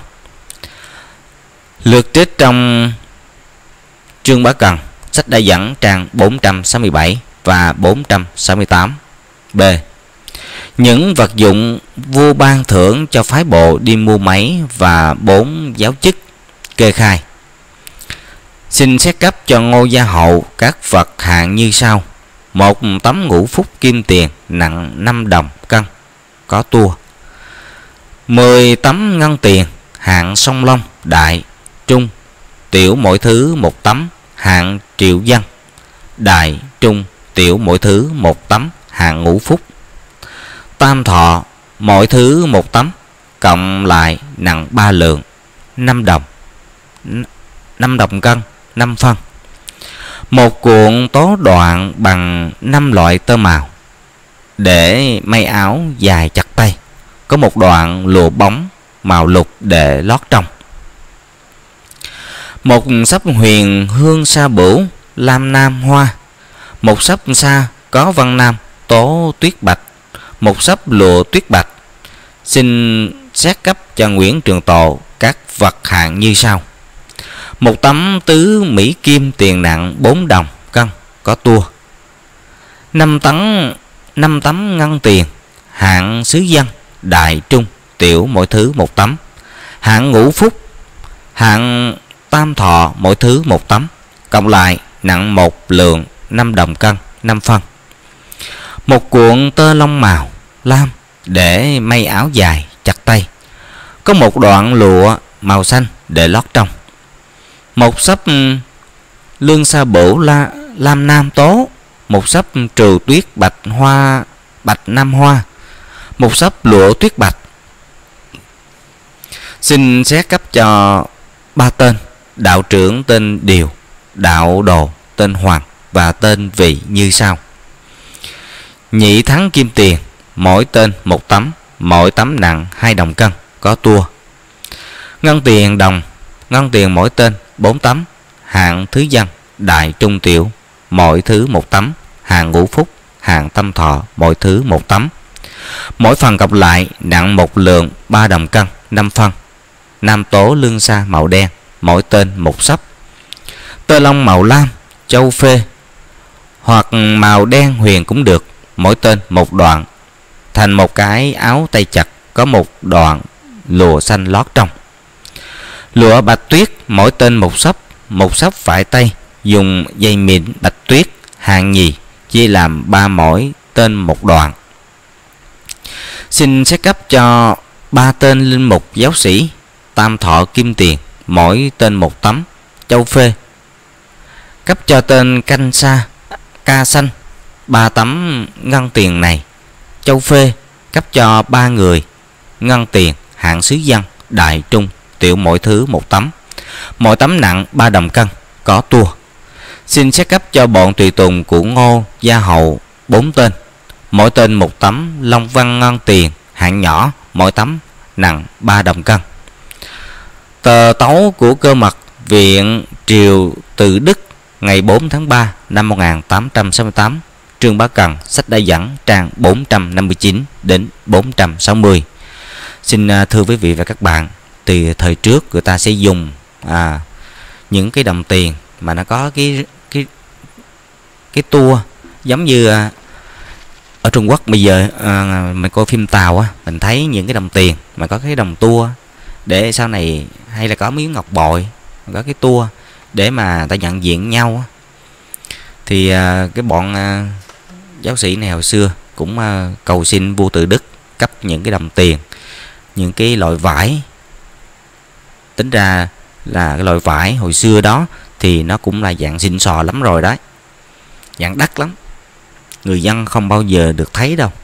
Lược trích trong Trương Bá Cần, sách đã dẫn trang bốn trăm sáu mươi bảy và bốn trăm sáu mươi tám. B. Những vật dụng vua ban thưởng cho phái bộ đi mua máy và bốn giáo chức. Kê khai. Xin xét cấp cho Ngô Gia Hậu các vật hạng như sau: một tấm ngũ phúc kim tiền nặng năm đồng cân, có tua. mười tấm ngân tiền hạng song long, đại, trung, tiểu mỗi thứ một tấm, hạng triệu dân, đại, trung, tiểu mỗi thứ một tấm, hạng ngũ phúc. Tam thọ mỗi thứ một tấm, cộng lại nặng ba lượng, năm đồng, năm đồng cân, năm phân. Một cuộn tố đoạn bằng năm loại tơ màu để may áo dài chặt tay, có một đoạn lụa bóng màu lục để lót trong. Một sấp huyền hương sa bửu lam nam hoa, một sấp sa có văn nam tố tuyết bạch, một sấp lụa tuyết bạch. Xin xét cấp cho Nguyễn Trường Tộ các vật hạng như sau: một tấm tứ mỹ kim tiền nặng bốn đồng cân, có tua. năm tấm năm tấm ngân tiền hạng sứ dân, đại, trung, tiểu mỗi thứ một tấm. Hạng ngũ phúc, hạng tam thọ mỗi thứ một tấm. Cộng lại nặng một lượng năm đồng cân năm phân. Một cuộn tơ lông màu lam để may áo dài chặt tay. Có một đoạn lụa màu xanh để lót trong. Một sấp lương sa bửu la, lam nam tố. Một sấp trừ tuyết bạch hoa bạch nam hoa. Một sấp lụa tuyết bạch. Xin xét cấp cho ba tên: đạo trưởng tên Điều, đạo đồ tên Hoàng và tên Vị như sau. Nhị thắng kim tiền, mỗi tên một tấm, mỗi tấm nặng hai đồng cân, có tua. Ngân tiền đồng, ngân tiền mỗi tên bốn tấm. Hạng thứ dân, đại trung tiểu mỗi thứ một tấm. Hạng ngũ phúc, hạng tâm thọ mỗi thứ một tấm. Mỗi phần cộng lại nặng một lượng ba đồng cân năm phân. Nam tố lương sa màu đen, mỗi tên một sấp. Tơ lông màu lam, châu phê hoặc màu đen huyền cũng được, mỗi tên một đoạn, thành một cái áo tay chặt, có một đoạn lụa xanh lót trong. Lụa bạch tuyết, mỗi tên một sấp, một sấp vải tay, dùng dây mịn bạch tuyết hạng nhì, chia làm ba mỗi tên một đoạn. Xin xét cấp cho ba tên linh mục giáo sĩ tam thọ kim tiền, mỗi tên một tấm, châu phê. Cấp cho tên canh sa ca xanh ba tấm ngân tiền này, châu phê. Cấp cho ba người ngân tiền hạng sứ dân, đại trung tiểu mỗi thứ một tấm, mỗi tấm nặng ba đồng cân, có tua. Xin xét cấp cho bọn tùy tùng của Ngô Gia Hậu bốn tên, mỗi tên một tấm long văn ngân tiền hạng nhỏ, mỗi tấm nặng ba đồng cân. Tờ tấu của Cơ Mật Viện Triều Từ Đức ngày bốn tháng ba năm một nghìn tám trăm sáu mươi tám, Trương Bá Cần, sách đã dẫn, trang bốn trăm năm mươi chín đến bốn trăm sáu mươi. Xin thưa quý vị và các bạn, từ thời trước người ta sẽ dùng à, những cái đồng tiền mà nó có cái cái cái tua, giống như à, ở Trung Quốc bây giờ à, mình coi phim Tàu á, mình thấy những cái đồng tiền mà có cái đồng tua, để sau này hay là có miếng ngọc bội có cái tua để mà ta nhận diện nhau á. Thì à, cái bọn à, giáo sĩ này hồi xưa cũng à, cầu xin vua Tự Đức cấp những cái đồng tiền, những cái loại vải. Tính ra là cái loại vải hồi xưa đó thì nó cũng là dạng xịn sò lắm rồi đấy, dạng đắt lắm, người dân không bao giờ được thấy đâu.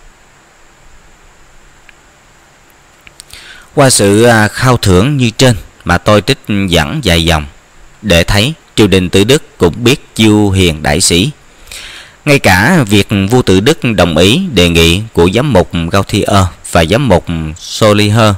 Qua sự à, khao thưởng như trên mà tôi trích dẫn dài dòng để thấy triều đình Tự Đức cũng biết chiêu hiền đại sĩ. Ngay cả việc vua Tự Đức đồng ý đề nghị của giám mục Gauthier và giám mục Soliher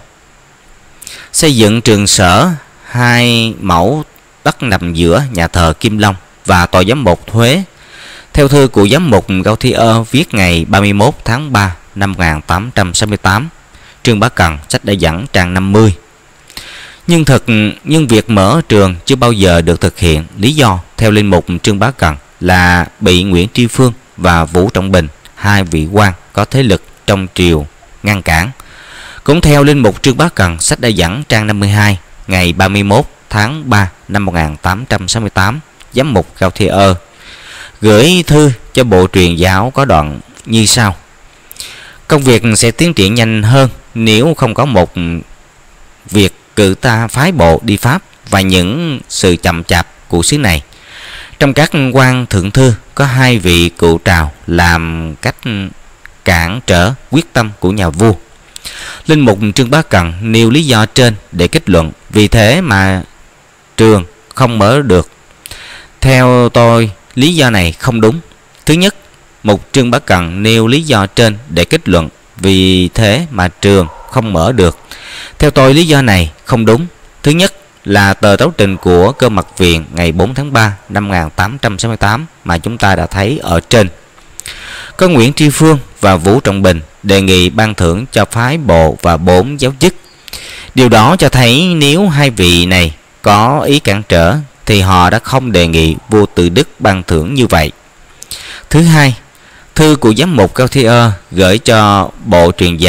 xây dựng trường sở hai mẫu đất nằm giữa nhà thờ Kim Long và tòa giám mục Huế, theo thư của giám mục Gauthier viết ngày ba mươi mốt tháng ba năm một nghìn tám trăm sáu mươi tám, Trương Bá Cần, sách đã dẫn, trang năm mươi. Nhưng thực nhưng việc mở trường chưa bao giờ được thực hiện. Lý do theo linh mục Trương Bá Cần là bị Nguyễn Tri Phương và Vũ Trọng Bình, hai vị quan có thế lực trong triều, ngăn cản. Cũng theo linh mục Trương Bá Cần, sách đã dẫn, trang năm mươi hai, ngày ba mươi mốt tháng ba năm một nghìn tám trăm sáu mươi tám, giám mục Gauthier gửi thư cho Bộ Truyền giáo có đoạn như sau: công việc sẽ tiến triển nhanh hơn nếu không có một việc cử ta phái bộ đi Pháp và những sự chậm chạp của xứ này. Trong các quan thượng thư có hai vị cựu trào làm cách cản trở quyết tâm của nhà vua. Linh mục Trương Bá Cần nêu lý do trên để kết luận vì thế mà trường không mở được. Theo tôi, lý do này không đúng. Thứ nhất, mục Trương Bá Cần nêu lý do trên để kết luận vì thế mà trường không mở được. Theo tôi, lý do này không đúng. Thứ nhất là tờ tấu trình của Cơ Mật Viện ngày bốn tháng ba năm một nghìn tám trăm sáu mươi tám mà chúng ta đã thấy ở trên. Có Nguyễn Tri Phương và Vũ Trọng Bình đề nghị ban thưởng cho phái bộ và bốn giáo chức. Điều đó cho thấy nếu hai vị này có ý cản trở thì họ đã không đề nghị vua Tự Đức ban thưởng như vậy. Thứ hai, thư của giám mục Gauthier gửi cho Bộ Truyền giáo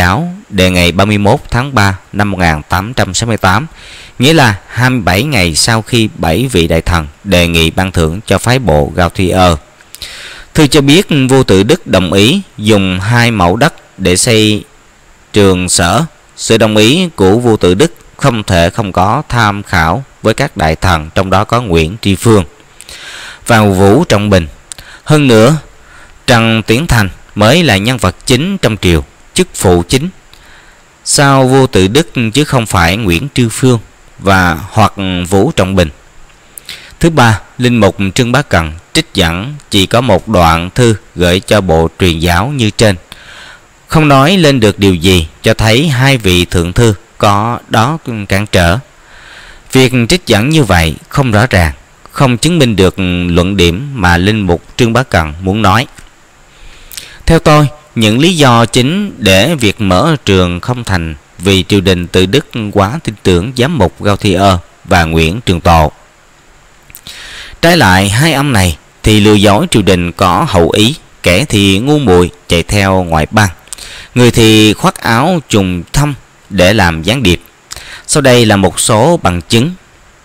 đề ngày ba mươi mốt tháng ba năm một nghìn tám trăm sáu mươi tám, nghĩa là hai mươi bảy ngày sau khi bảy vị đại thần đề nghị ban thưởng cho phái bộ Gautier. Thư cho biết vua Tự Đức đồng ý dùng hai mẫu đất để xây trường sở. Sự đồng ý của vua Tự Đức không thể không có tham khảo với các đại thần, trong đó có Nguyễn Tri Phương và Vũ Trọng Bình. Hơn nữa, Trần Tiến Thành mới là nhân vật chính trong triều, chức phụ chính sau vua Tự Đức, chứ không phải Nguyễn Tri Phương và hoặc Vũ Trọng Bình. Thứ ba, linh mục Trương Bá Cận trích dẫn chỉ có một đoạn thư gửi cho bộ truyền giáo như trên, không nói lên được điều gì, cho thấy hai vị thượng thư có đó cản trở. Việc trích dẫn như vậy không rõ ràng, không chứng minh được luận điểm mà linh mục Trương Bá Cận muốn nói. Theo tôi, những lý do chính để việc mở trường không thành vì triều đình Tự Đức quá tin tưởng giám mục Gautier và Nguyễn Trường Tộ. Trái lại, hai ông này thì lừa dối triều đình có hậu ý, kẻ thì ngu muội chạy theo ngoại bang, người thì khoác áo trùng thâm để làm gián điệp. Sau đây là một số bằng chứng.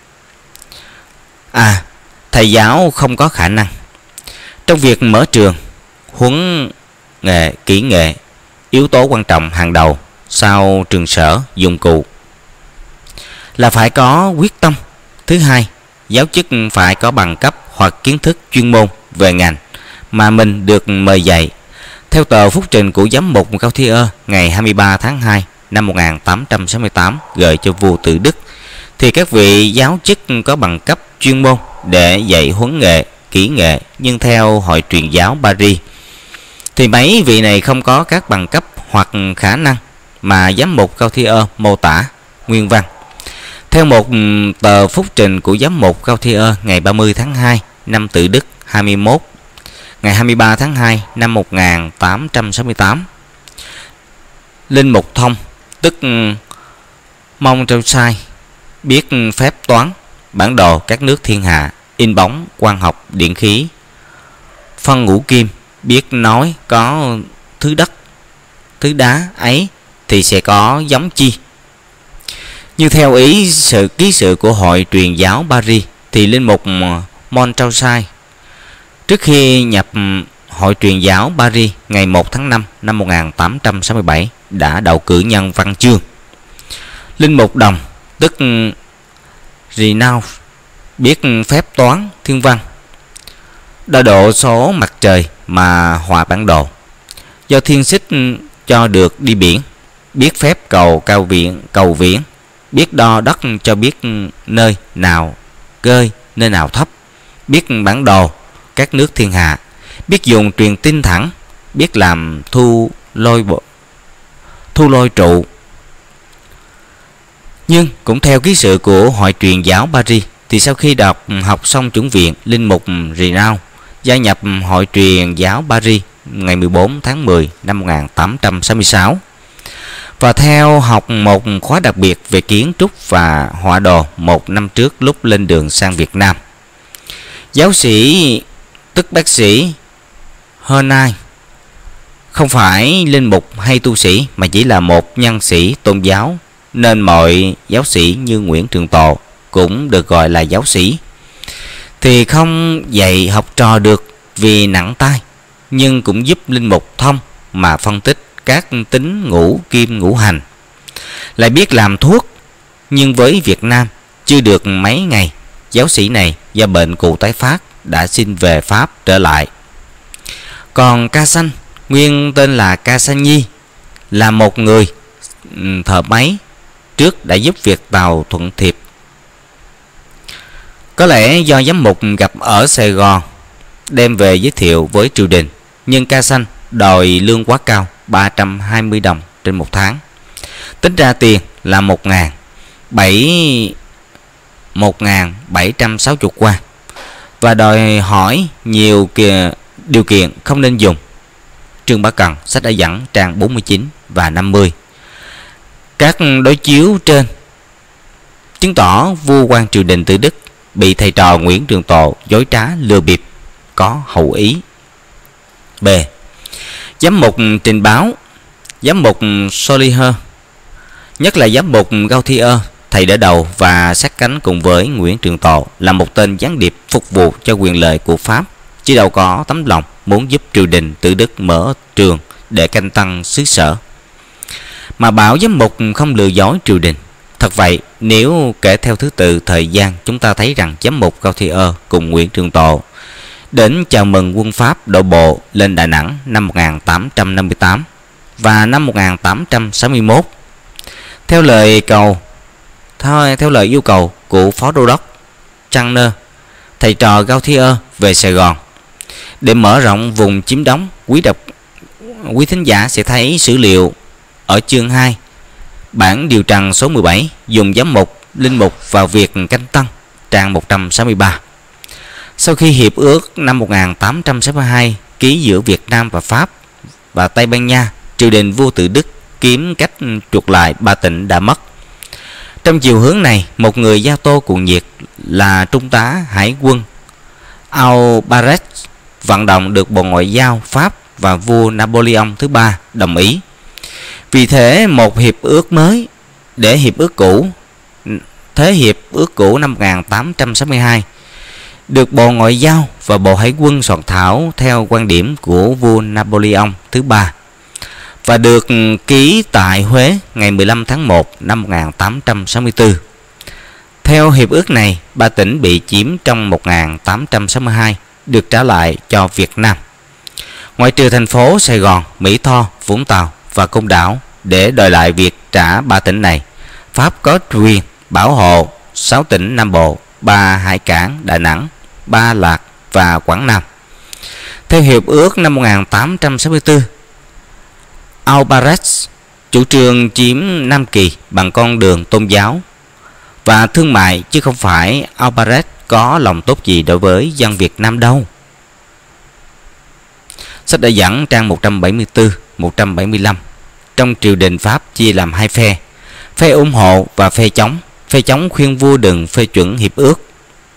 À, thầy giáo không có khả năng. Trong việc mở trường, huấn nghệ, kỹ nghệ, yếu tố quan trọng hàng đầu sau trường sở dụng cụ là phải có quyết tâm. Thứ hai, giáo chức phải có bằng cấp hoặc kiến thức chuyên môn về ngành mà mình được mời dạy. Theo tờ phúc trình của giám mục Gautier ngày hai mươi ba tháng hai năm một nghìn tám trăm sáu mươi tám gửi cho vua Tự Đức, thì các vị giáo chức có bằng cấp chuyên môn để dạy huấn nghệ, kỹ nghệ, nhưng theo Hội truyền giáo Paris thì mấy vị này không có các bằng cấp hoặc khả năng mà giám mục Gautier mô tả nguyên văn. Theo một tờ phúc trình của giám mục Gautier ngày ba mươi tháng hai năm Tự Đức hai mươi mốt, ngày hai mươi ba tháng hai năm một nghìn tám trăm sáu mươi tám, linh mục Thông tức Mông Trâu Sai biết phép toán, bản đồ các nước thiên hạ, in bóng, quang học, điện khí, phân ngũ kim, biết nói có thứ đất, thứ đá ấy thì sẽ có giống chi. Như theo ý sự ký sự của Hội truyền giáo Paris thì linh mục Montreuil trước khi nhập Hội truyền giáo Paris ngày một tháng năm năm một nghìn tám trăm sáu mươi bảy đã đậu cử nhân văn chương. Linh mục Đồng tức Renaud biết phép toán thiên văn, đo độ số mặt trời mà họa bản đồ, do thiên xích cho được đi biển, biết phép cầu cao viễn cầu viễn, biết đo đất cho biết nơi nào gơi, nơi nào thấp, biết bản đồ các nước thiên hạ, biết dùng truyền tin thẳng, biết làm thu lôi bộ thu lôi trụ. Nhưng cũng theo ký sự của Hội truyền giáo Paris thì sau khi đọc học xong chuẩn viện, linh mục Renaud gia nhập Hội truyền giáo Paris ngày mười bốn tháng mười năm một nghìn tám trăm sáu mươi sáu và theo học một khóa đặc biệt về kiến trúc và họa đồ một năm trước lúc lên đường sang Việt Nam. Giáo sĩ tức bác sĩ Hernay không phải linh mục hay tu sĩ mà chỉ là một nhân sĩ tôn giáo, nên mọi giáo sĩ như Nguyễn Trường Tộ cũng được gọi là giáo sĩ. Thì không dạy học trò được vì nặng tay, nhưng cũng giúp linh mục Thông mà phân tích các tính ngũ kim ngũ hành. Lại biết làm thuốc, nhưng với Việt Nam chưa được mấy ngày, giáo sĩ này do bệnh cụ tái phát đã xin về Pháp trở lại. Còn Ca Sanh, nguyên tên là Ca Sanh Nhi, là một người thợ máy trước đã giúp việc tàu Thuận Thiệp. Có lẽ do giám mục gặp ở Sài Gòn đem về giới thiệu với triều đình, nhưng Ca Sanh đòi lương quá cao, ba trăm hai mươi đồng trên một tháng, tính ra tiền là một ngàn bảy trăm sáu mươi quan, và đòi hỏi nhiều kìa điều kiện không nên dùng. Trương Bá Cận sách đã dẫn trang bốn mươi chín và năm mươi. Các đối chiếu trên chứng tỏ vua quan triều đình Tự Đức bị thầy trò Nguyễn Trường Tộ dối trá lừa bịp, có hậu ý. B. Giám mục trình báo Giám mục Soliher, nhất là giám mục Gauthier, thầy đỡ đầu và sát cánh cùng với Nguyễn Trường Tộ, là một tên gián điệp phục vụ cho quyền lợi của Pháp, chứ đâu có tấm lòng muốn giúp triều đình tự Đức mở trường để canh tăng xứ sở. Mà bảo giám mục không lừa dối triều đình. Thật vậy, nếu kể theo thứ tự thời gian, chúng ta thấy rằng giám mục Gauthier cùng Nguyễn Trường Tộ đến chào mừng quân Pháp đổ bộ lên Đà Nẵng năm một nghìn tám trăm năm mươi tám và năm một nghìn tám trăm sáu mươi mốt. Theo lời cầu thôi theo lời yêu cầu của Phó Đô đốc Channer, thầy trò Gauthier về Sài Gòn để mở rộng vùng chiếm đóng. Quý độc quý thính giả sẽ thấy sử liệu ở chương hai, bản điều trần số mười bảy, dùng giám mục linh mục vào việc canh tăng, trang một trăm sáu mươi ba. Sau khi hiệp ước năm một nghìn tám trăm sáu mươi hai ký giữa Việt Nam và Pháp và Tây Ban Nha, triều đình vua tự Đức kiếm cách chuộc lại ba tỉnh đã mất. Trong chiều hướng này, một người giao tô cuồng nhiệt là trung tá hải quân Aubaret vận động được Bộ Ngoại giao Pháp và vua Napoleon thứ ba đồng ý. Vì thế một hiệp ước mới để hiệp ước cũ, thế hiệp ước cũ năm một nghìn tám trăm sáu mươi hai được Bộ Ngoại giao và Bộ Hải quân soạn thảo theo quan điểm của vua Napoleon thứ ba và được ký tại Huế ngày mười lăm tháng một năm một nghìn tám trăm sáu mươi tư. Theo hiệp ước này, ba tỉnh bị chiếm trong một nghìn tám trăm sáu mươi hai được trả lại cho Việt Nam, ngoại trừ thành phố Sài Gòn, Mỹ Tho, Vũng Tàu và Côn Đảo. Để đòi lại việc trả ba tỉnh này, Pháp có quyền bảo hộ sáu tỉnh Nam Bộ, ba hải cảng Đà Nẵng, Ba Lạc và Quảng Nam. Theo hiệp ước năm một nghìn tám trăm sáu mươi tư, Aubaret chủ trương chiếm Nam Kỳ bằng con đường tôn giáo và thương mại, chứ không phải Aubaret có lòng tốt gì đối với dân Việt Nam đâu. Sách đã dẫn trang một trăm bảy mươi tư, một trăm bảy mươi lăm. Trong triều đình Pháp chia làm hai phe, phe ủng hộ và phe chống. Phe chống khuyên vua đừng phê chuẩn hiệp ước.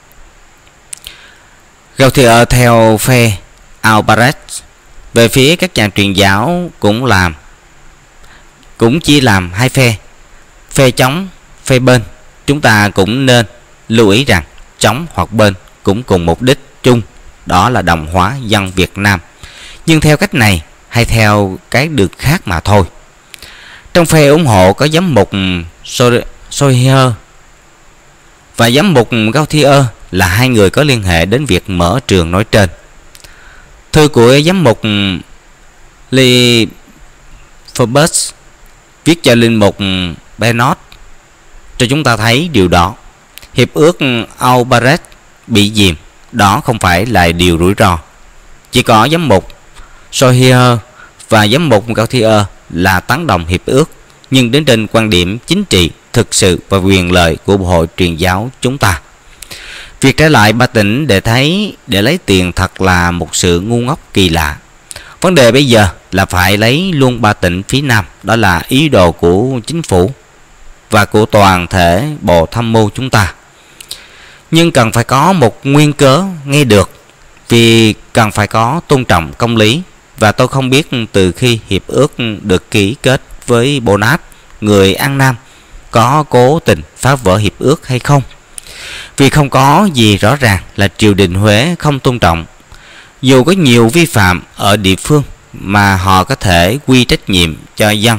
Gauthier theo phe Aubaret. Về phía các nhà truyền giáo cũng làm cũng chia làm hai phe, phe chống, phe bên. Chúng ta cũng nên lưu ý rằng chống hoặc bên cũng cùng mục đích chung, đó là đồng hóa dân Việt Nam, nhưng theo cách này hay theo cái được khác mà thôi. Trong phe ủng hộ có giám mục Soliher và giám mục Gauthier là hai người có liên hệ đến việc mở trường nói trên. Thư của giám mục Lee Forbes viết cho linh mục Bernard cho chúng ta thấy điều đó. Hiệp ước Aubaret bị dìm, đó không phải là điều rủi ro. Chỉ có giám mục Soliher và giám mục Gauthier là tán đồng hiệp ước, nhưng đến trên quan điểm chính trị, thực sự và quyền lợi của Bộ Hội Truyền giáo chúng ta. Việc trả lại ba tỉnh để thấy để lấy tiền thật là một sự ngu ngốc kỳ lạ. Vấn đề bây giờ là phải lấy luôn ba tỉnh phía Nam, đó là ý đồ của chính phủ và của toàn thể Bộ Tham mưu chúng ta. Nhưng cần phải có một nguyên cớ nghe được, vì cần phải có tôn trọng công lý. Và tôi không biết từ khi hiệp ước được ký kết với Bonaparte, người An Nam, có cố tình phá vỡ hiệp ước hay không. Vì không có gì rõ ràng là triều đình Huế không tôn trọng, dù có nhiều vi phạm ở địa phương mà họ có thể quy trách nhiệm cho dân.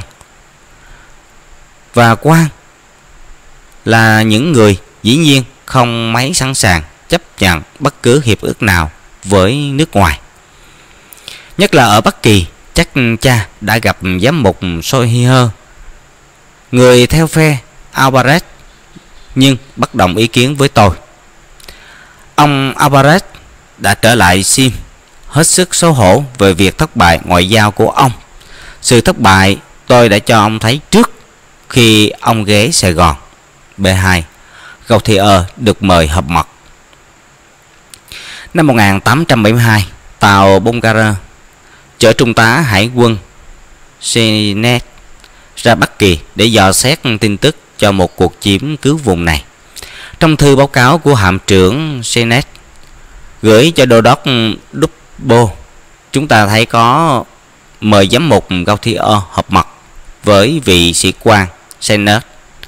Và quan là những người dĩ nhiên không mấy sẵn sàng chấp nhận bất cứ hiệp ước nào với nước ngoài. Nhất là ở Bắc Kỳ, chắc cha đã gặp giám mục Soliher, người theo phe Aubaret, nhưng bất đồng ý kiến với tôi. Ông Aubaret đã trở lại Sim, hết sức xấu hổ về việc thất bại ngoại giao của ông. Sự thất bại tôi đã cho ông thấy trước khi ông ghé Sài Gòn. B hai. Gauthier được mời họp mật. Năm một nghìn tám trăm bảy mươi hai, tàu Bulgaria chở trung tá hải quân Senet ra Bắc Kỳ để dò xét tin tức cho một cuộc chiếm cứu vùng này. Trong thư báo cáo của hạm trưởng Senet gửi cho đô đốc Dubbo, chúng ta thấy có mời giám mục Gauthier họp mật. với vị sĩ quan Sennett.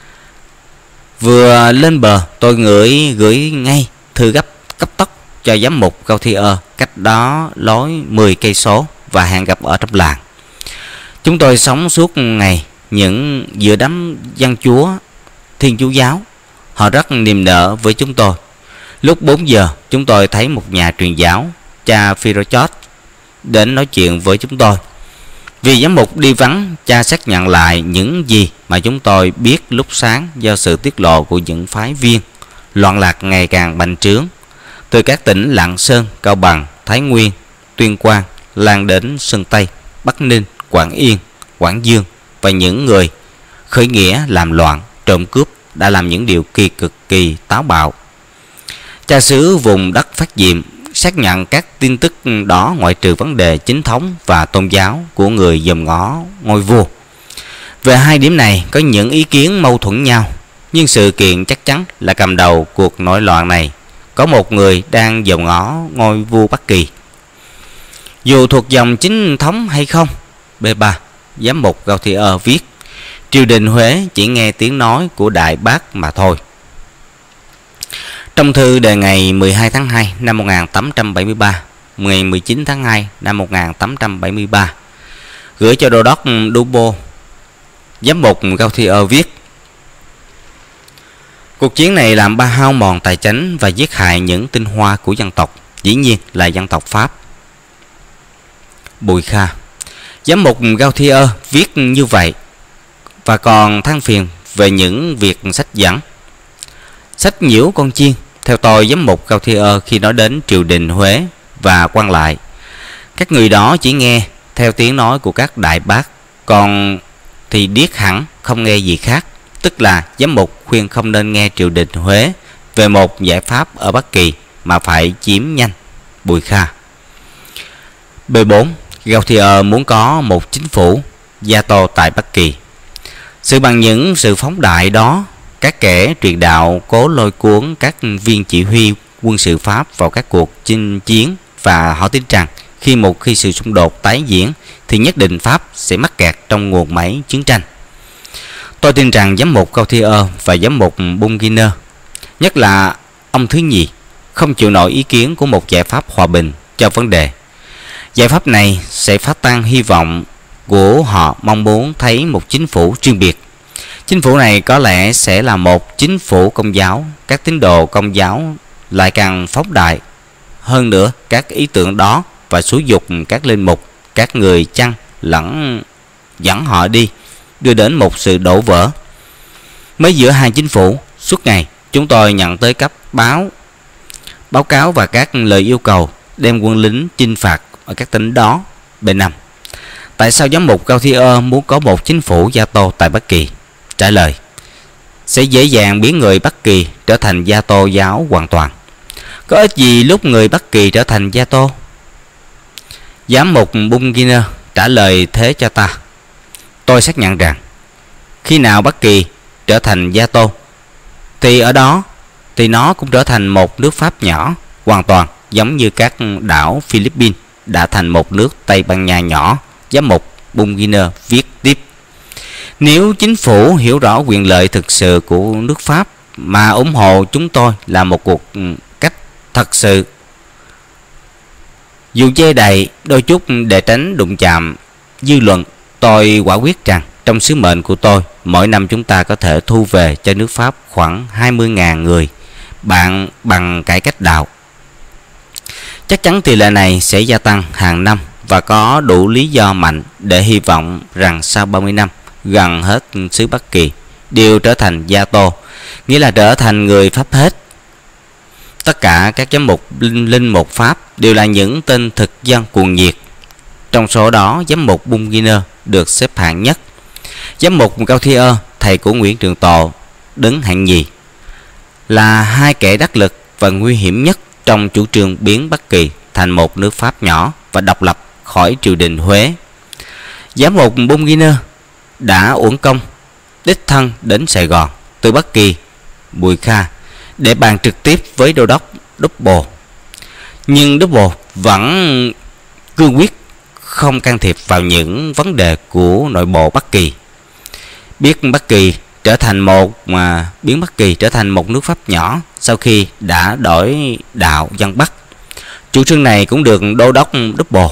Vừa lên bờ, tôi gửi gửi ngay thư gấp cấp tốc cho giám mục Gauthier cách đó lối mười cây số và hẹn gặp ở trong làng. Chúng tôi sống suốt ngày những giữa đám dân chúa Thiên Chúa giáo. Họ rất niềm nở với chúng tôi. Lúc bốn giờ, chúng tôi thấy một nhà truyền giáo, cha Philochot, đến nói chuyện với chúng tôi. Vì giám mục đi vắng, cha xác nhận lại những gì mà chúng tôi biết lúc sáng do sự tiết lộ của những phái viên. Loạn lạc ngày càng bành trướng, từ các tỉnh Lạng Sơn, Cao Bằng, Thái Nguyên, Tuyên Quang lan đến Sơn Tây, Bắc Ninh, Quảng Yên, Quảng Dương, và những người khởi nghĩa làm loạn, trộm cướp đã làm những điều kỳ cực kỳ táo bạo. Cha xứ vùng đất Phát Diệm xác nhận các tin tức đó ngoại trừ vấn đề chính thống và tôn giáo của người dòm ngó ngôi vua. Về hai điểm này có những ý kiến mâu thuẫn nhau, nhưng sự kiện chắc chắn là cầm đầu cuộc nổi loạn này có một người đang dòm ngó ngôi vua Bắc Kỳ. Dù thuộc dòng chính thống hay không, B ba giám mục Gauthier viết, triều đình Huế chỉ nghe tiếng nói của Đại Bác mà thôi. Trong thư đề ngày mười hai tháng hai năm một nghìn tám trăm bảy mươi ba, ngày mười chín tháng hai năm một nghìn tám trăm bảy mươi ba, gửi cho đô đốc Dubo, giám mục Gauthier viết, cuộc chiến này làm ba hao mòn tài chánh và giết hại những tinh hoa của dân tộc, dĩ nhiên là dân tộc Pháp. Bùi Kha, giám mục Gauthier viết như vậy và còn than phiền về những việc sách dẫn. Sách nhiễu con chiên. Theo tôi, giám mục Gauthier khi nói đến triều đình Huế và quan lại, các người đó chỉ nghe theo tiếng nói của các đại bác, còn thì điếc hẳn không nghe gì khác. Tức là giám mục khuyên không nên nghe triều đình Huế về một giải pháp ở Bắc Kỳ mà phải chiếm nhanh. Bùi Kha. B bốn. Gauthier muốn có một chính phủ gia tô tại Bắc Kỳ. Sự bằng những sự phóng đại đó, các kẻ truyền đạo cố lôi cuốn các viên chỉ huy quân sự Pháp vào các cuộc chinh chiến, và họ tin rằng khi một khi sự xung đột tái diễn thì nhất định Pháp sẽ mắc kẹt trong nguồn máy chiến tranh. Tôi tin rằng giám mục Gauthier và giám mục Bunginer, nhất là ông thứ nhì, không chịu nổi ý kiến của một giải pháp hòa bình cho vấn đề. Giải pháp này sẽ phá tan hy vọng của họ mong muốn thấy một chính phủ riêng biệt. Chính phủ này có lẽ sẽ là một chính phủ công giáo. Các tín đồ công giáo lại càng phóng đại hơn nữa các ý tưởng đó và xúi dục các linh mục, các người chăn lẫn dẫn họ đi, đưa đến một sự đổ vỡ. Mới giữa hai chính phủ, suốt ngày chúng tôi nhận tới cấp báo báo cáo và các lời yêu cầu đem quân lính chinh phạt ở các tỉnh đó. B năm. Tại sao giám mục Gauthier muốn có một chính phủ gia tô tại Bắc Kỳ? Trả lời: sẽ dễ dàng biến người Bắc Kỳ trở thành gia tô giáo hoàn toàn. Có ích gì lúc người Bắc Kỳ trở thành gia tô? Giám mục Bunginer trả lời thế cho ta: tôi xác nhận rằng khi nào Bắc Kỳ trở thành gia tô thì ở đó thì nó cũng trở thành một nước Pháp nhỏ, hoàn toàn giống như các đảo Philippines đã thành một nước Tây Ban Nha nhỏ. Giám mục Bunginer viết tiếp: nếu chính phủ hiểu rõ quyền lợi thực sự của nước Pháp mà ủng hộ chúng tôi là một cuộc cách thật sự, dù che đầy đôi chút để tránh đụng chạm dư luận, tôi quả quyết rằng trong sứ mệnh của tôi, mỗi năm chúng ta có thể thu về cho nước Pháp khoảng hai mươi nghìn người bạn bằng cải cách đạo. Chắc chắn tỷ lệ này sẽ gia tăng hàng năm và có đủ lý do mạnh để hy vọng rằng sau ba mươi năm, gần hết xứ Bắc Kỳ đều trở thành gia tô, nghĩa là trở thành người Pháp hết. Tất cả các giám mục linh, linh mục Pháp đều là những tên thực dân cuồng nhiệt. Trong số đó, giám mục Bunginer được xếp hạng nhất. Giám mục Gauthier, thầy của Nguyễn Trường Tộ, đứng hạng nhì, là hai kẻ đắc lực và nguy hiểm nhất trong chủ trương biến Bắc Kỳ thành một nước Pháp nhỏ và độc lập khỏi triều đình Huế. Giám mục Bunginer đã uổng công đích thân đến Sài Gòn từ Bắc Kỳ, Bùi Kha, để bàn trực tiếp với đô đốc Double. Nhưng Double vẫn cương quyết không can thiệp vào những vấn đề của nội bộ Bắc Kỳ. biết Bắc Kỳ trở thành một mà biến Bắc Kỳ trở thành một nước Pháp nhỏ sau khi đã đổi đạo dân Bắc. Chủ trương này cũng được đô đốc Double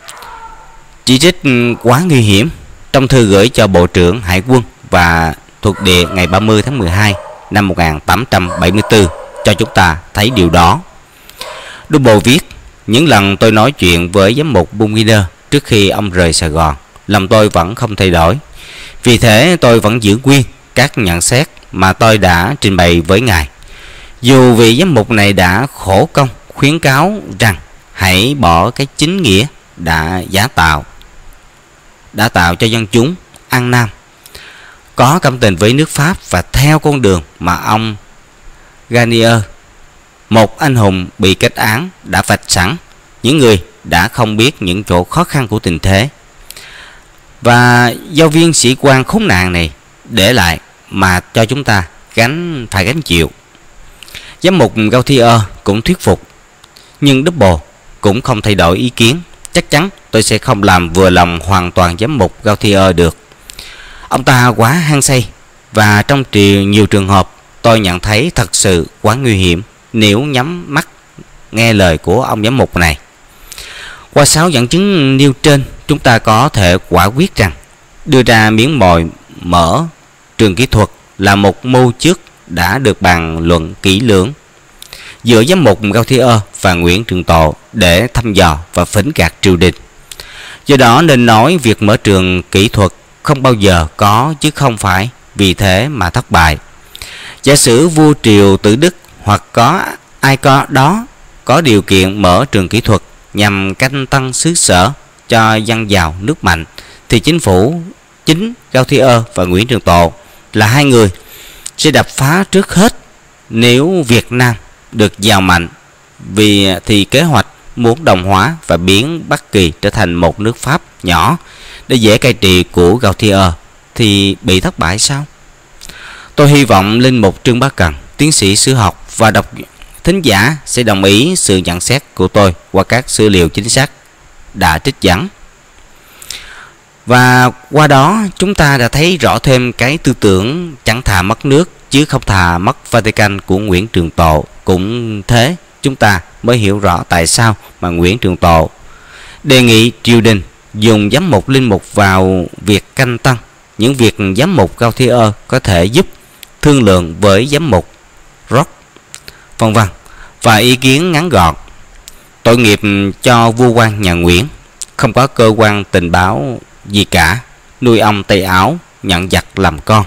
chỉ trích quá nguy hiểm. Trong thư gửi cho Bộ trưởng Hải quân và thuộc địa ngày ba mươi tháng mười hai năm một nghìn tám trăm bảy mươi tư cho chúng ta thấy điều đó. Double viết: những lần tôi nói chuyện với giám mục Bunginer trước khi ông rời Sài Gòn, lòng tôi vẫn không thay đổi. Vì thế tôi vẫn giữ nguyên các nhận xét mà tôi đã trình bày với ngài. Dù vị giám mục này đã khổ công khuyến cáo rằng hãy bỏ cái chính nghĩa đã giả tạo đã tạo cho dân chúng An Nam có cảm tình với nước Pháp và theo con đường mà ông Garnier, một anh hùng bị kết án, đã vạch sẵn. Những người đã không biết những chỗ khó khăn của tình thế và giáo viên sĩ quan khốn nạn này để lại mà cho chúng ta gánh phải gánh chịu. Giám mục Gautier cũng thuyết phục, nhưng Double cũng không thay đổi ý kiến. Chắc chắn tôi sẽ không làm vừa lòng hoàn toàn giám mục Gautier được. Ông ta quá hăng say, và trong nhiều trường hợp tôi nhận thấy thật sự quá nguy hiểm nếu nhắm mắt nghe lời của ông giám mục này. Qua sáu dẫn chứng nêu trên, chúng ta có thể quả quyết rằng đưa ra miếng mồi mở trường kỹ thuật là một mưu trước đã được bàn luận kỹ lưỡng giữa giám mục Gautier và Nguyễn Trường Tộ để thăm dò và phỉnh gạt triều đình. Do đó nên nói việc mở trường kỹ thuật không bao giờ có, chứ không phải vì thế mà thất bại. Giả sử vua triều Tử Đức hoặc có ai có đó có điều kiện mở trường kỹ thuật nhằm canh tăng xứ sở cho dân giàu nước mạnh, thì chính phủ chính Gautier và Nguyễn Trường Tộ là hai người sẽ đập phá trước hết nếu Việt Nam được giàu mạnh. Vì thì kế hoạch muốn đồng hóa và biến Bắc Kỳ trở thành một nước Pháp nhỏ để dễ cai trị của Gautier thì bị thất bại sao? Tôi hy vọng linh mục Trương Bá Cần, tiến sĩ sử học và độc thính giả sẽ đồng ý sự nhận xét của tôi qua các số liệu chính xác đã trích dẫn. Và qua đó chúng ta đã thấy rõ thêm cái tư tưởng chẳng thà mất nước chứ không thà mất Vatican của Nguyễn Trường Tộ. Cũng thế, chúng ta mới hiểu rõ tại sao mà Nguyễn Trường Tộ đề nghị triều đình dùng giám mục linh mục vào việc canh tăng, những việc giám mục Gautier có thể giúp thương lượng với giám mục Rock, vân vân. Và ý kiến ngắn gọn: tội nghiệp cho vua quan nhà Nguyễn, không có cơ quan tình báo gì cả, nuôi ông Tây Áo nhận giặc làm con.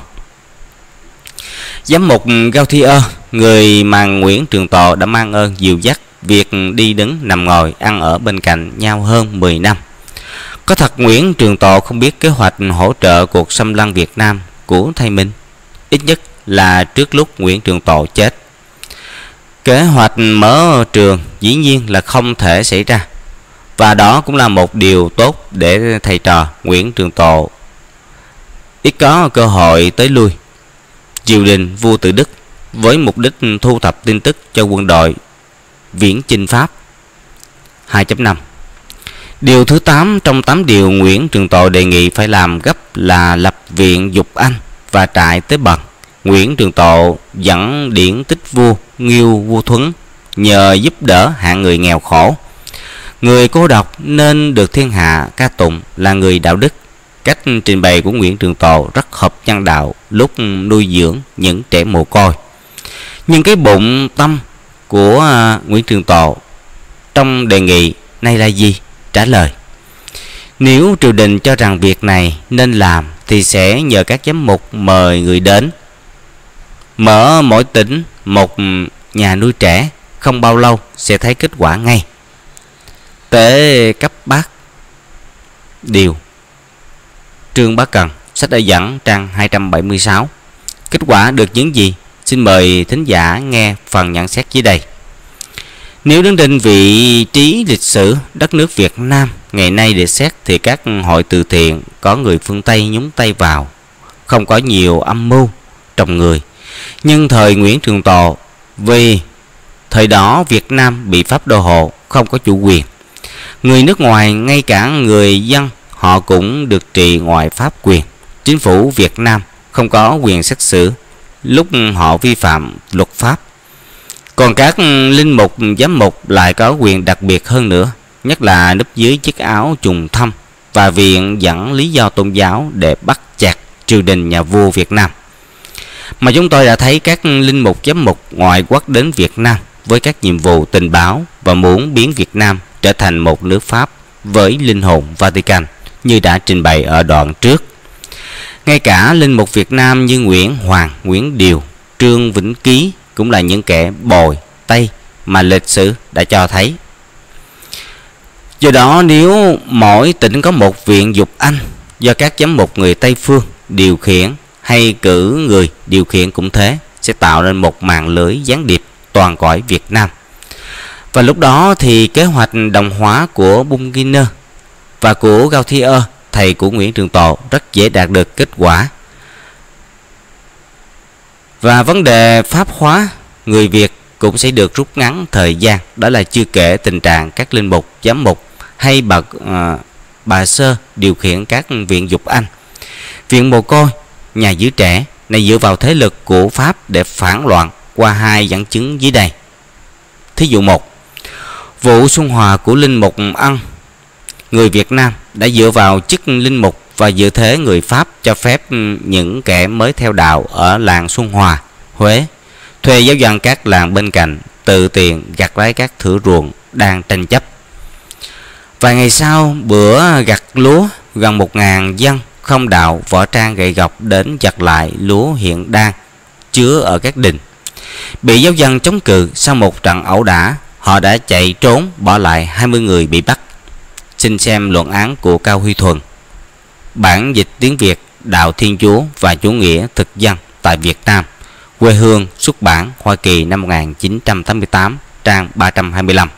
Giám mục Gautier, người mà Nguyễn Trường Tộ đã mang ơn dìu dắt việc đi đứng nằm ngồi ăn ở bên cạnh nhau hơn mười năm. Có thật Nguyễn Trường Tộ không biết kế hoạch hỗ trợ cuộc xâm lăng Việt Nam của thầy mình, ít nhất là trước lúc Nguyễn Trường Tộ chết. Kế hoạch mở trường dĩ nhiên là không thể xảy ra, và đó cũng là một điều tốt để thầy trò Nguyễn Trường Tộ ít có cơ hội tới lui triều đình vua Tự Đức với mục đích thu thập tin tức cho quân đội viễn chinh Pháp. hai chấm năm. Điều thứ tám trong tám điều Nguyễn Trường Tộ đề nghị phải làm gấp là lập viện Dục Anh và trại Tế Bần. Nguyễn Trường Tộ dẫn điển tích vua Nghiêu vua Thuấn nhờ giúp đỡ hạng người nghèo khổ, người cô độc nên được thiên hạ ca tụng là người đạo đức. Cách trình bày của Nguyễn Trường Tộ rất hợp nhân đạo lúc nuôi dưỡng những trẻ mồ côi. Nhưng cái bụng tâm của uh, Nguyễn Trường Tộ trong đề nghị này là gì? Trả lời: nếu triều đình cho rằng việc này nên làm thì sẽ nhờ các giám mục mời người đến, mở mỗi tỉnh một nhà nuôi trẻ, không bao lâu sẽ thấy kết quả ngay. Tế cấp bác điều Trương Bá Cần, sách đã dẫn trang hai trăm bảy mươi sáu. Kết quả được những gì? Xin mời thính giả nghe phần nhận xét dưới đây. Nếu đứng trên vị trí lịch sử đất nước Việt Nam ngày nay để xét thì các hội từ thiện có người phương Tây nhúng tay vào, không có nhiều âm mưu trồng người. Nhưng thời Nguyễn Trường Tộ, vì thời đó Việt Nam bị Pháp đô hộ, không có chủ quyền, người nước ngoài ngay cả người dân họ cũng được trị ngoại pháp quyền. Chính phủ Việt Nam không có quyền xét xử lúc họ vi phạm luật pháp. Còn các linh mục giám mục lại có quyền đặc biệt hơn nữa, nhất là núp dưới chiếc áo trùng thâm và viện dẫn lý do tôn giáo để bắt chặt triều đình nhà vua Việt Nam. Mà chúng tôi đã thấy các linh mục giám mục ngoại quốc đến Việt Nam với các nhiệm vụ tình báo và muốn biến Việt Nam trở thành một nước Pháp với linh hồn Vatican như đã trình bày ở đoạn trước. Ngay cả linh mục Việt Nam như Nguyễn Hoàng, Nguyễn Điều, Trương Vĩnh Ký cũng là những kẻ bồi Tây mà lịch sử đã cho thấy. Do đó, nếu mỗi tỉnh có một viện dục Anh do các giám mục người Tây phương điều khiển hay cử người điều khiển cũng thế, sẽ tạo nên một mạng lưới gián điệp toàn cõi Việt Nam. Và lúc đó thì kế hoạch đồng hóa của Bunginer và của Gautier, thầy của Nguyễn Trường Tộ, rất dễ đạt được kết quả. Và vấn đề pháp hóa người Việt cũng sẽ được rút ngắn thời gian. Đó là chưa kể tình trạng các linh mục, giám mục hay bà, à, bà sơ điều khiển các viện dục Anh, viện mồ côi, nhà giữ trẻ này dựa vào thế lực của Pháp để phản loạn qua hai dẫn chứng dưới đây. Thí dụ một, vụ Xuân Hòa của linh mục Ân. Người Việt Nam đã dựa vào chức linh mục và dự thế người Pháp cho phép những kẻ mới theo đạo ở làng Xuân Hòa, Huế thuê giáo dân các làng bên cạnh tự tiền gặt lấy các thửa ruộng đang tranh chấp. Vài ngày sau, bữa gặt lúa, gần một ngàn dân không đạo võ trang gậy gộc đến giật lại lúa hiện đang chứa ở các đình. Bị giáo dân chống cự, sau một trận ẩu đả, họ đã chạy trốn, bỏ lại hai mươi người bị bắt. Xin xem luận án của Cao Huy Thuần, bản dịch tiếng Việt Đạo Thiên Chúa và Chủ nghĩa thực dân tại Việt Nam, quê hương, xuất bản Hoa Kỳ năm một nghìn chín trăm tám mươi tám, trang ba trăm hai mươi lăm.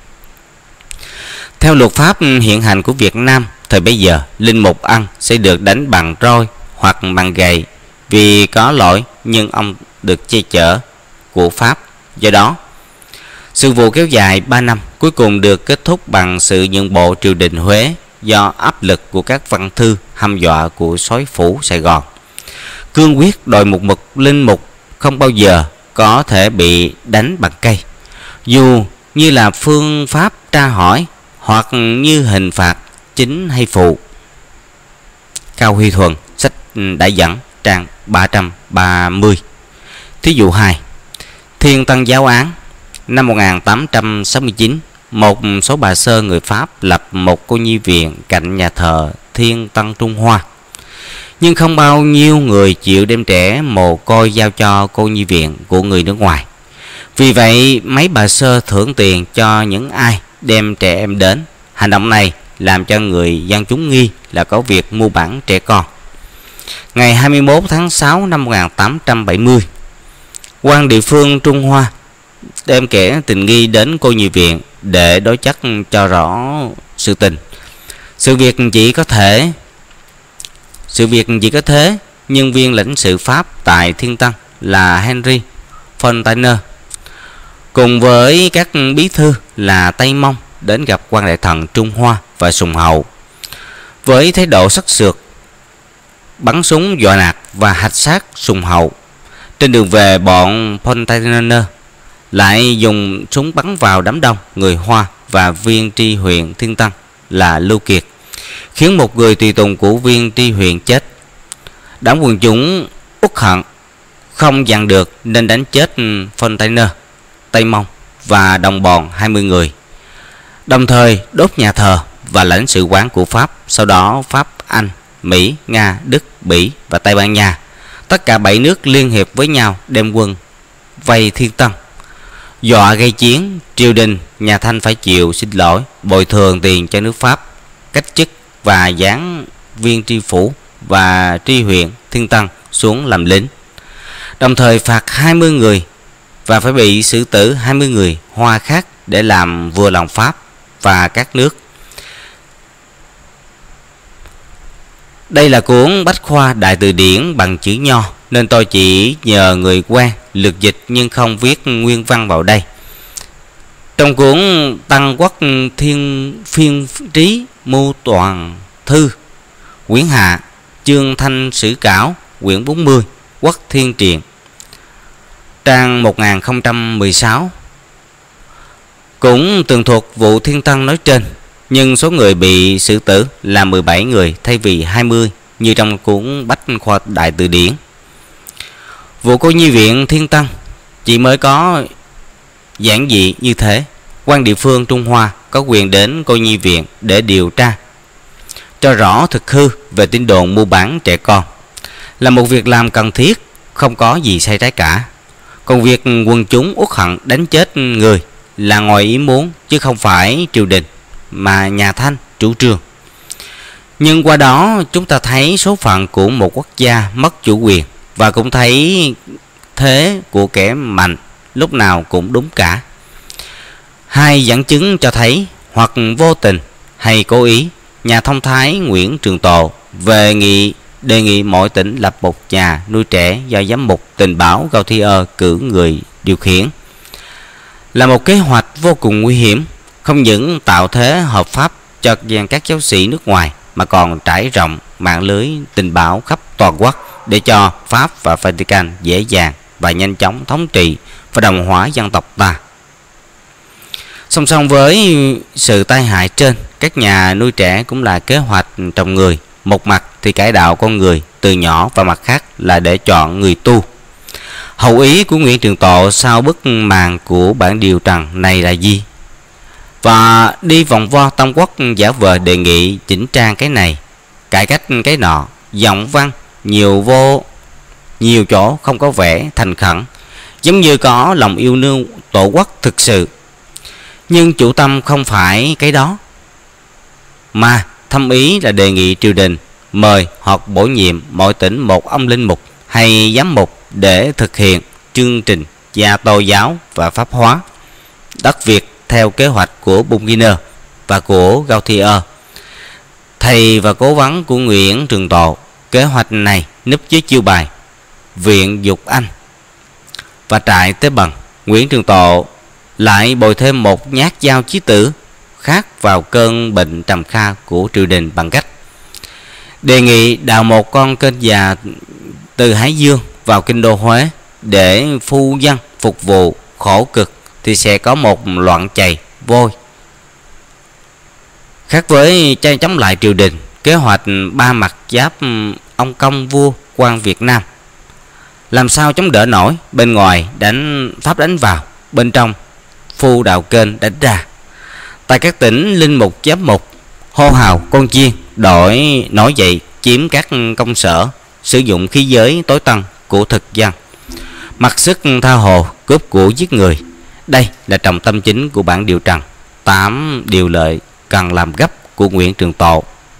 Theo luật pháp hiện hành của Việt Nam thời bấy giờ, linh mục Ân sẽ được đánh bằng roi hoặc bằng gậy vì có lỗi, nhưng ông được che chở của Pháp. Do đó, sự vụ kéo dài ba năm, cuối cùng được kết thúc bằng sự nhượng bộ triều đình Huế do áp lực của các văn thư hăm dọa của soái phủ Sài Gòn. Cương quyết đòi một mực linh mục không bao giờ có thể bị đánh bằng cây, dù như là phương pháp tra hỏi hoặc như hình phạt chính hay phụ. Cao Huy Thuần, sách đã dẫn, trang ba trăm ba mươi. Thí dụ hai, Thiên Tân Giáo Án. Năm một nghìn tám trăm sáu mươi chín, một số bà sơ người Pháp lập một cô nhi viện cạnh nhà thờ Thiên Tân Trung Hoa. Nhưng không bao nhiêu người chịu đem trẻ mồ côi giao cho cô nhi viện của người nước ngoài. Vì vậy, mấy bà sơ thưởng tiền cho những ai đem trẻ em đến. Hành động này làm cho người dân chúng nghi là có việc mua bán trẻ con. Ngày hai mươi mốt tháng sáu năm một nghìn tám trăm bảy mươi, quan địa phương Trung Hoa đem kẻ tình nghi đến cô nhi viện để đối chất cho rõ sự tình. Sự việc chỉ có thể Sự việc chỉ có thế, nhân viên lãnh sự Pháp tại Thiên Tân là Henry Fontaine cùng với các bí thư là Tây Mông đến gặp quan đại thần Trung Hoa và Sùng Hậu. Với thái độ sắc sược, bắn súng dọa nạt và hạch sát Sùng Hậu. Trên đường về, bọn Fontaine lại dùng súng bắn vào đám đông người Hoa và viên tri huyện Thiên Tân là Lưu Kiệt, khiến một người tùy tùng của viên tri huyện chết. Đám quần chúng uất hận không dằn được nên đánh chết Fontaine, Tây Mông và đồng bọn hai mươi người, đồng thời đốt nhà thờ và lãnh sự quán của Pháp. Sau đó Pháp, Anh, Mỹ, Nga, Đức, Bỉ và Tây Ban Nha, tất cả bảy nước liên hiệp với nhau đem quân vây Thiên Tân, dọa gây chiến. Triều đình nhà Thanh phải chịu xin lỗi, bồi thường tiền cho nước Pháp, cách chức và giáng viên tri phủ và tri huyện Thiên Tân xuống làm lính, đồng thời phạt hai mươi người và phải bị xử tử hai mươi người Hoa khác để làm vừa lòng Pháp và các nước. Đây là cuốn bách khoa đại từ điển bằng chữ Nho, nên tôi chỉ nhờ người quen lược dịch nhưng không viết nguyên văn vào đây. Trong cuốn Tăng Quốc Thiên Phiên Trí Mưu Toàn Thư, quyển hạ, chương Thanh Sử Cảo, quyển bốn mươi, Quốc Thiên Triện, trang một nghìn không trăm mười sáu. Cũng tường thuật vụ thiên tân nói trên, nhưng số người bị xử tử là mười bảy người thay vì hai mươi như trong cuốn Bách Khoa Đại Từ Điển. Vụ cô nhi viện thiên tân chỉ mới có giản dị như thế. Quan địa phương Trung Hoa có quyền đến cô nhi viện để điều tra cho rõ thực hư về tin đồn mua bán trẻ con, là một việc làm cần thiết, không có gì sai trái cả. Còn việc quần chúng uất hận đánh chết người là ngoài ý muốn, chứ không phải triều đình mà nhà Thanh chủ trương. Nhưng qua đó chúng ta thấy số phận của một quốc gia mất chủ quyền, và cũng thấy thế của kẻ mạnh lúc nào cũng đúng cả. Hai dẫn chứng cho thấy, hoặc vô tình hay cố ý, nhà thông thái Nguyễn Trường Tộ về nghị đề nghị mọi tỉnh lập một nhà nuôi trẻ do giám mục Tình Bảo Cao Thi Ơ cử người điều khiển, là một kế hoạch vô cùng nguy hiểm, không những tạo thế hợp pháp cho các giáo sĩ nước ngoài, mà còn trải rộng mạng lưới tình báo khắp toàn quốc để cho Pháp và Vatican dễ dàng và nhanh chóng thống trị và đồng hóa dân tộc ta. Song song với sự tai hại trên, các nhà nuôi trẻ cũng là kế hoạch trồng người. Một mặt thì cải đạo con người từ nhỏ, và mặt khác là để chọn người tu. Hậu ý của Nguyễn Trường Tộ sau bức màn của bản điều trần này là gì? Và đi vòng vo Tam Quốc giả vờ đề nghị chỉnh trang cái này, cải cách cái nọ, giọng văn nhiều vô nhiều chỗ không có vẻ thành khẩn, giống như có lòng yêu nương tổ quốc thực sự. Nhưng chủ tâm không phải cái đó, mà thâm ý là đề nghị triều đình mời hoặc bổ nhiệm mọi tỉnh một ông linh mục hay giám mục để thực hiện chương trình gia tô giáo và pháp hóa đất Việt theo kế hoạch của Bunginer và của Gautier. Thầy và cố vấn của Nguyễn Trường Tộ, kế hoạch này núp dưới chiêu bài Viện Dục Anh và trại Tế Bần. Nguyễn Trường Tộ lại bồi thêm một nhát dao chí tử khác vào cơn bệnh trầm kha của triều đình bằng cách đề nghị đào một con kênh già từ Hải Dương vào kinh đô Huế để phu dân phục vụ khổ cực, thì sẽ có một loạn chày vôi. Khác với tranh chống lại triều đình, kế hoạch ba mặt giáp ông công vua quan Việt Nam làm sao chống đỡ nổi. Bên ngoài đánh Pháp đánh vào, bên trong phu đào kênh đánh ra. Tại các tỉnh, linh mục giám mục hô hào con chiên đổi nổi dậy chiếm các công sở, sử dụng khí giới tối tân của thực dân, mặc sức tha hồ cướp của giết người. Đây là trọng tâm chính của bản điều trần tám điều lệ cần làm gấp của Nguyễn Trường Tộ.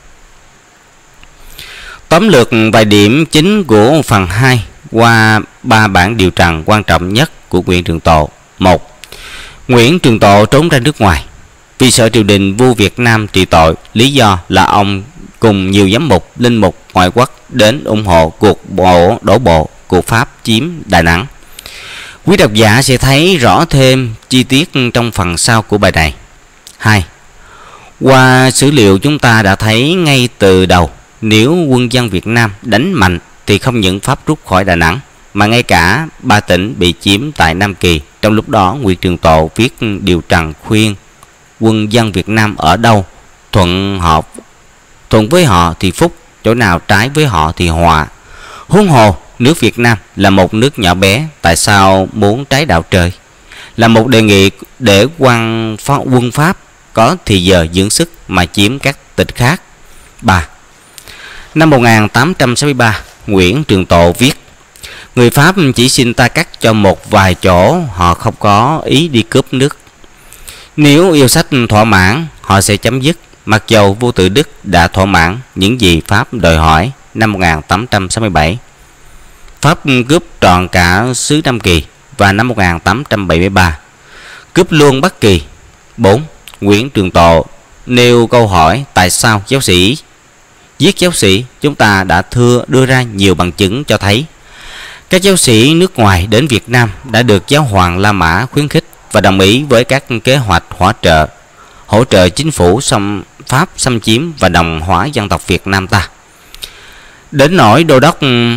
Tóm lược vài điểm chính của phần hai qua ba bản điều trần quan trọng nhất của Nguyễn Trường Tộ. Một, Nguyễn Trường Tộ trốn ra nước ngoài vì sợ triều đình vua Việt Nam trị tội. Lý do là ông cùng nhiều giám mục, linh mục ngoại quốc đến ủng hộ cuộc bộ đổ bộ của Pháp chiếm Đà Nẵng. Quý độc giả sẽ thấy rõ thêm chi tiết trong phần sau của bài này. Hai, qua sử liệu chúng ta đã thấy ngay từ đầu, nếu quân dân Việt Nam đánh mạnh thì không những Pháp rút khỏi Đà Nẵng, mà ngay cả ba tỉnh bị chiếm tại Nam Kỳ. Trong lúc đó, Nguyễn Trường Tộ viết điều trần khuyên quân dân Việt Nam ở đâu thuận họ thuận với họ thì phúc, chỗ nào trái với họ thì họa. Huống hồ nước Việt Nam là một nước nhỏ bé, tại sao muốn trái đạo trời? Là một đề nghị để quân quân Pháp có thì giờ dưỡng sức mà chiếm các tỉnh khác. Ba, năm một nghìn tám trăm sáu mươi ba, Nguyễn Trường Tộ viết: người Pháp chỉ xin ta cắt cho một vài chỗ, họ không có ý đi cướp nước. Nếu yêu sách thỏa mãn, họ sẽ chấm dứt, mặc dầu vua Tự Đức đã thỏa mãn những gì Pháp đòi hỏi. Năm một nghìn tám trăm sáu mươi bảy, Pháp cướp trọn cả xứ Nam Kỳ, và năm một nghìn tám trăm bảy mươi ba cướp luôn Bắc Kỳ. Bốn, Nguyễn Trường Tộ nêu câu hỏi tại sao giáo sĩ giết giáo sĩ. Chúng ta đã thưa đưa ra nhiều bằng chứng cho thấy các giáo sĩ nước ngoài đến Việt Nam đã được giáo hoàng La Mã khuyến khích và đồng ý với các kế hoạch hỗ trợ hỗ trợ chính phủ xâm Pháp xâm chiếm và đồng hóa dân tộc Việt Nam ta. Đến nỗi đô đốc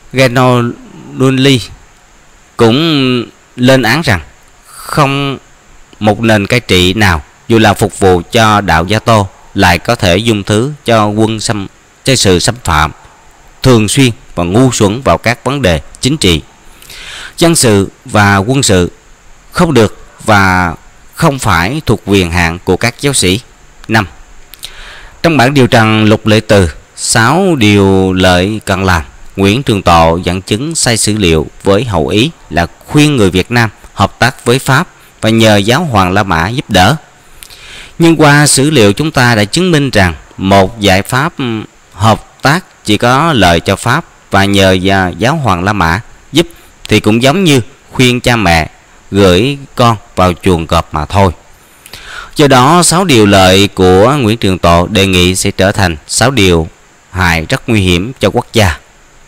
Genolunli cũng lên án rằng không một nền cai trị nào dù là phục vụ cho đạo Gia Tô lại có thể dung thứ cho quân xâm cho sự xâm phạm thường xuyên và ngu xuẩn vào các vấn đề chính trị, dân sự và quân sự, không được và không phải thuộc quyền hạn của các giáo sĩ. Năm. Trong bản điều trần Lục Lệ Từ, sáu điều lợi cần làm, Nguyễn Trường Tộ dẫn chứng sai sử liệu với hậu ý là khuyên người Việt Nam hợp tác với Pháp và nhờ giáo hoàng La Mã giúp đỡ. Nhưng qua sử liệu chúng ta đã chứng minh rằng một giải pháp hợp tác chỉ có lợi cho Pháp và nhờ giáo hoàng La Mã giúp thì cũng giống như khuyên cha mẹ gửi con vào chuồng cọp mà thôi. Do đó sáu điều lợi của Nguyễn Trường Tộ đề nghị sẽ trở thành sáu điều hại rất nguy hiểm cho quốc gia.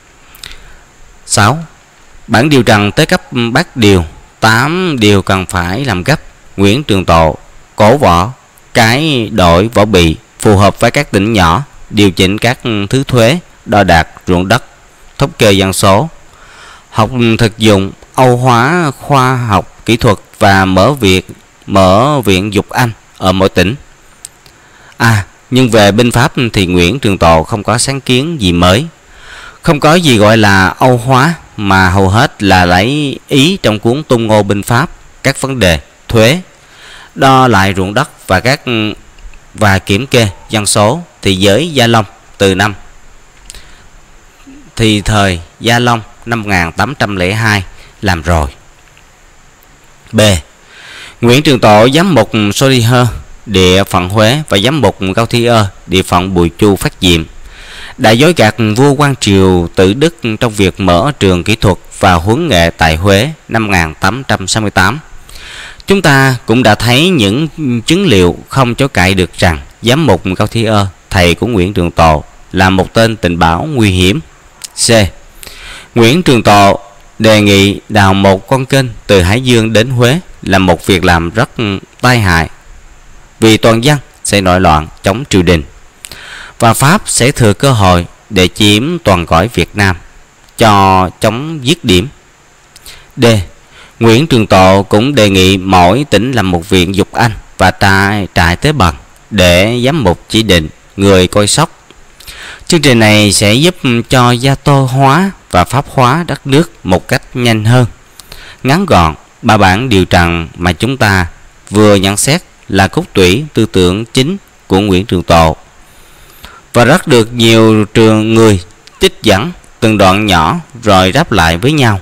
sáu. Bản điều trần tới cấp bát điều, tám điều cần phải làm gấp. Nguyễn Trường Tộ cổ võ cái đội võ bị phù hợp với các tỉnh nhỏ, điều chỉnh các thứ thuế, đo đạc ruộng đất, thống kê dân số, học thực dụng, Âu hóa khoa học kỹ thuật và mở việc mở viện Dục Anh ở mỗi tỉnh. À, nhưng về binh pháp thì Nguyễn Trường Tộ không có sáng kiến gì mới, không có gì gọi là Âu hóa, mà hầu hết là lấy ý trong cuốn Tung Ngô binh pháp. Các vấn đề thuế, đo lại ruộng đất và các và kiểm kê dân số thì giới Gia Long từ năm thì thời Gia Long năm một nghìn tám trăm lẻ hai làm rồi. B. Nguyễn Trường Tộ giám mục Soliher địa phận Huế và giám mục Cao Thi Ơ địa phận Bùi Chu Phát Diệm đã dối gạt vua Quang Triều Tự Đức trong việc mở trường kỹ thuật và huấn nghệ tại Huế năm một nghìn tám trăm sáu mươi tám. Chúng ta cũng đã thấy những chứng liệu không chối cãi được rằng giám mục Cao Thi Ơ, thầy của Nguyễn Trường Tộ, là một tên tình báo nguy hiểm. C. Nguyễn Trường Tộ đề nghị đào một con kênh từ Hải Dương đến Huế là một việc làm rất tai hại, vì toàn dân sẽ nổi loạn chống triều đình và Pháp sẽ thừa cơ hội để chiếm toàn cõi Việt Nam cho chống dứt điểm. D. Nguyễn Trường Tộ cũng đề nghị mỗi tỉnh làm một viện Dục Anh và trại trại tế bần để giám mục chỉ định người coi sóc. Chương trình này sẽ giúp cho Gia Tô hóa và Pháp hóa đất nước một cách nhanh hơn. Ngắn gọn, ba bản điều trần mà chúng ta vừa nhận xét là cốt tủy tư tưởng chính của Nguyễn Trường Tộ và rất được nhiều trường người trích dẫn từng đoạn nhỏ rồi ráp lại với nhau,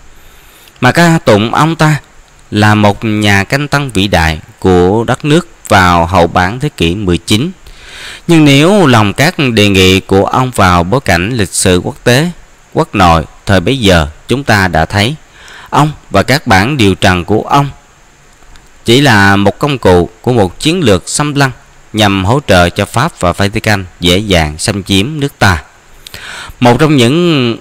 mà ca tụng ông ta là một nhà canh tân vĩ đại của đất nước vào hậu bản thế kỷ mười chín. Nhưng nếu lòng các đề nghị của ông vào bối cảnh lịch sử quốc tế, quốc nội thời bấy giờ, chúng ta đã thấy ông và các bản điều trần của ông chỉ là một công cụ của một chiến lược xâm lăng nhằm hỗ trợ cho Pháp và Vatican dễ dàng xâm chiếm nước ta. Một trong những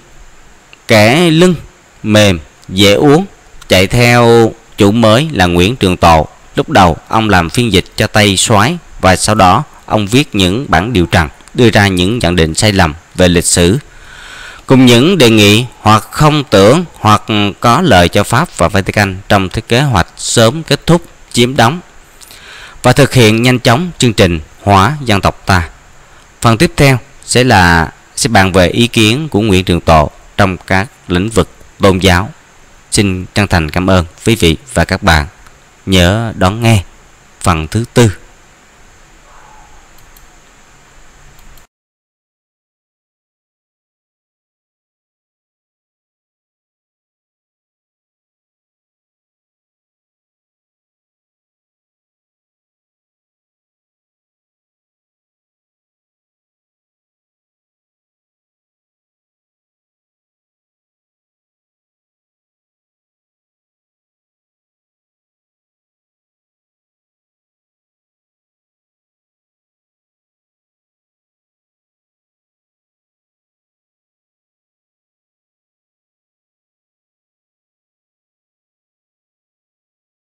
kẻ lưng mềm dễ uống chạy theo chủ mới là Nguyễn Trường Tộ. Lúc đầu ông làm phiên dịch cho Tây Soái và sau đó ông viết những bản điều trần đưa ra những nhận định sai lầm về lịch sử cùng những đề nghị hoặc không tưởng hoặc có lợi cho Pháp và Vatican trong cái kế hoạch sớm kết thúc chiếm đóng và thực hiện nhanh chóng chương trình hóa dân tộc ta. Phần tiếp theo sẽ là sẽ bàn về ý kiến của Nguyễn Trường Tộ trong các lĩnh vực tôn giáo. Xin chân thành cảm ơn quý vị và các bạn. Nhớ đón nghe phần thứ tư.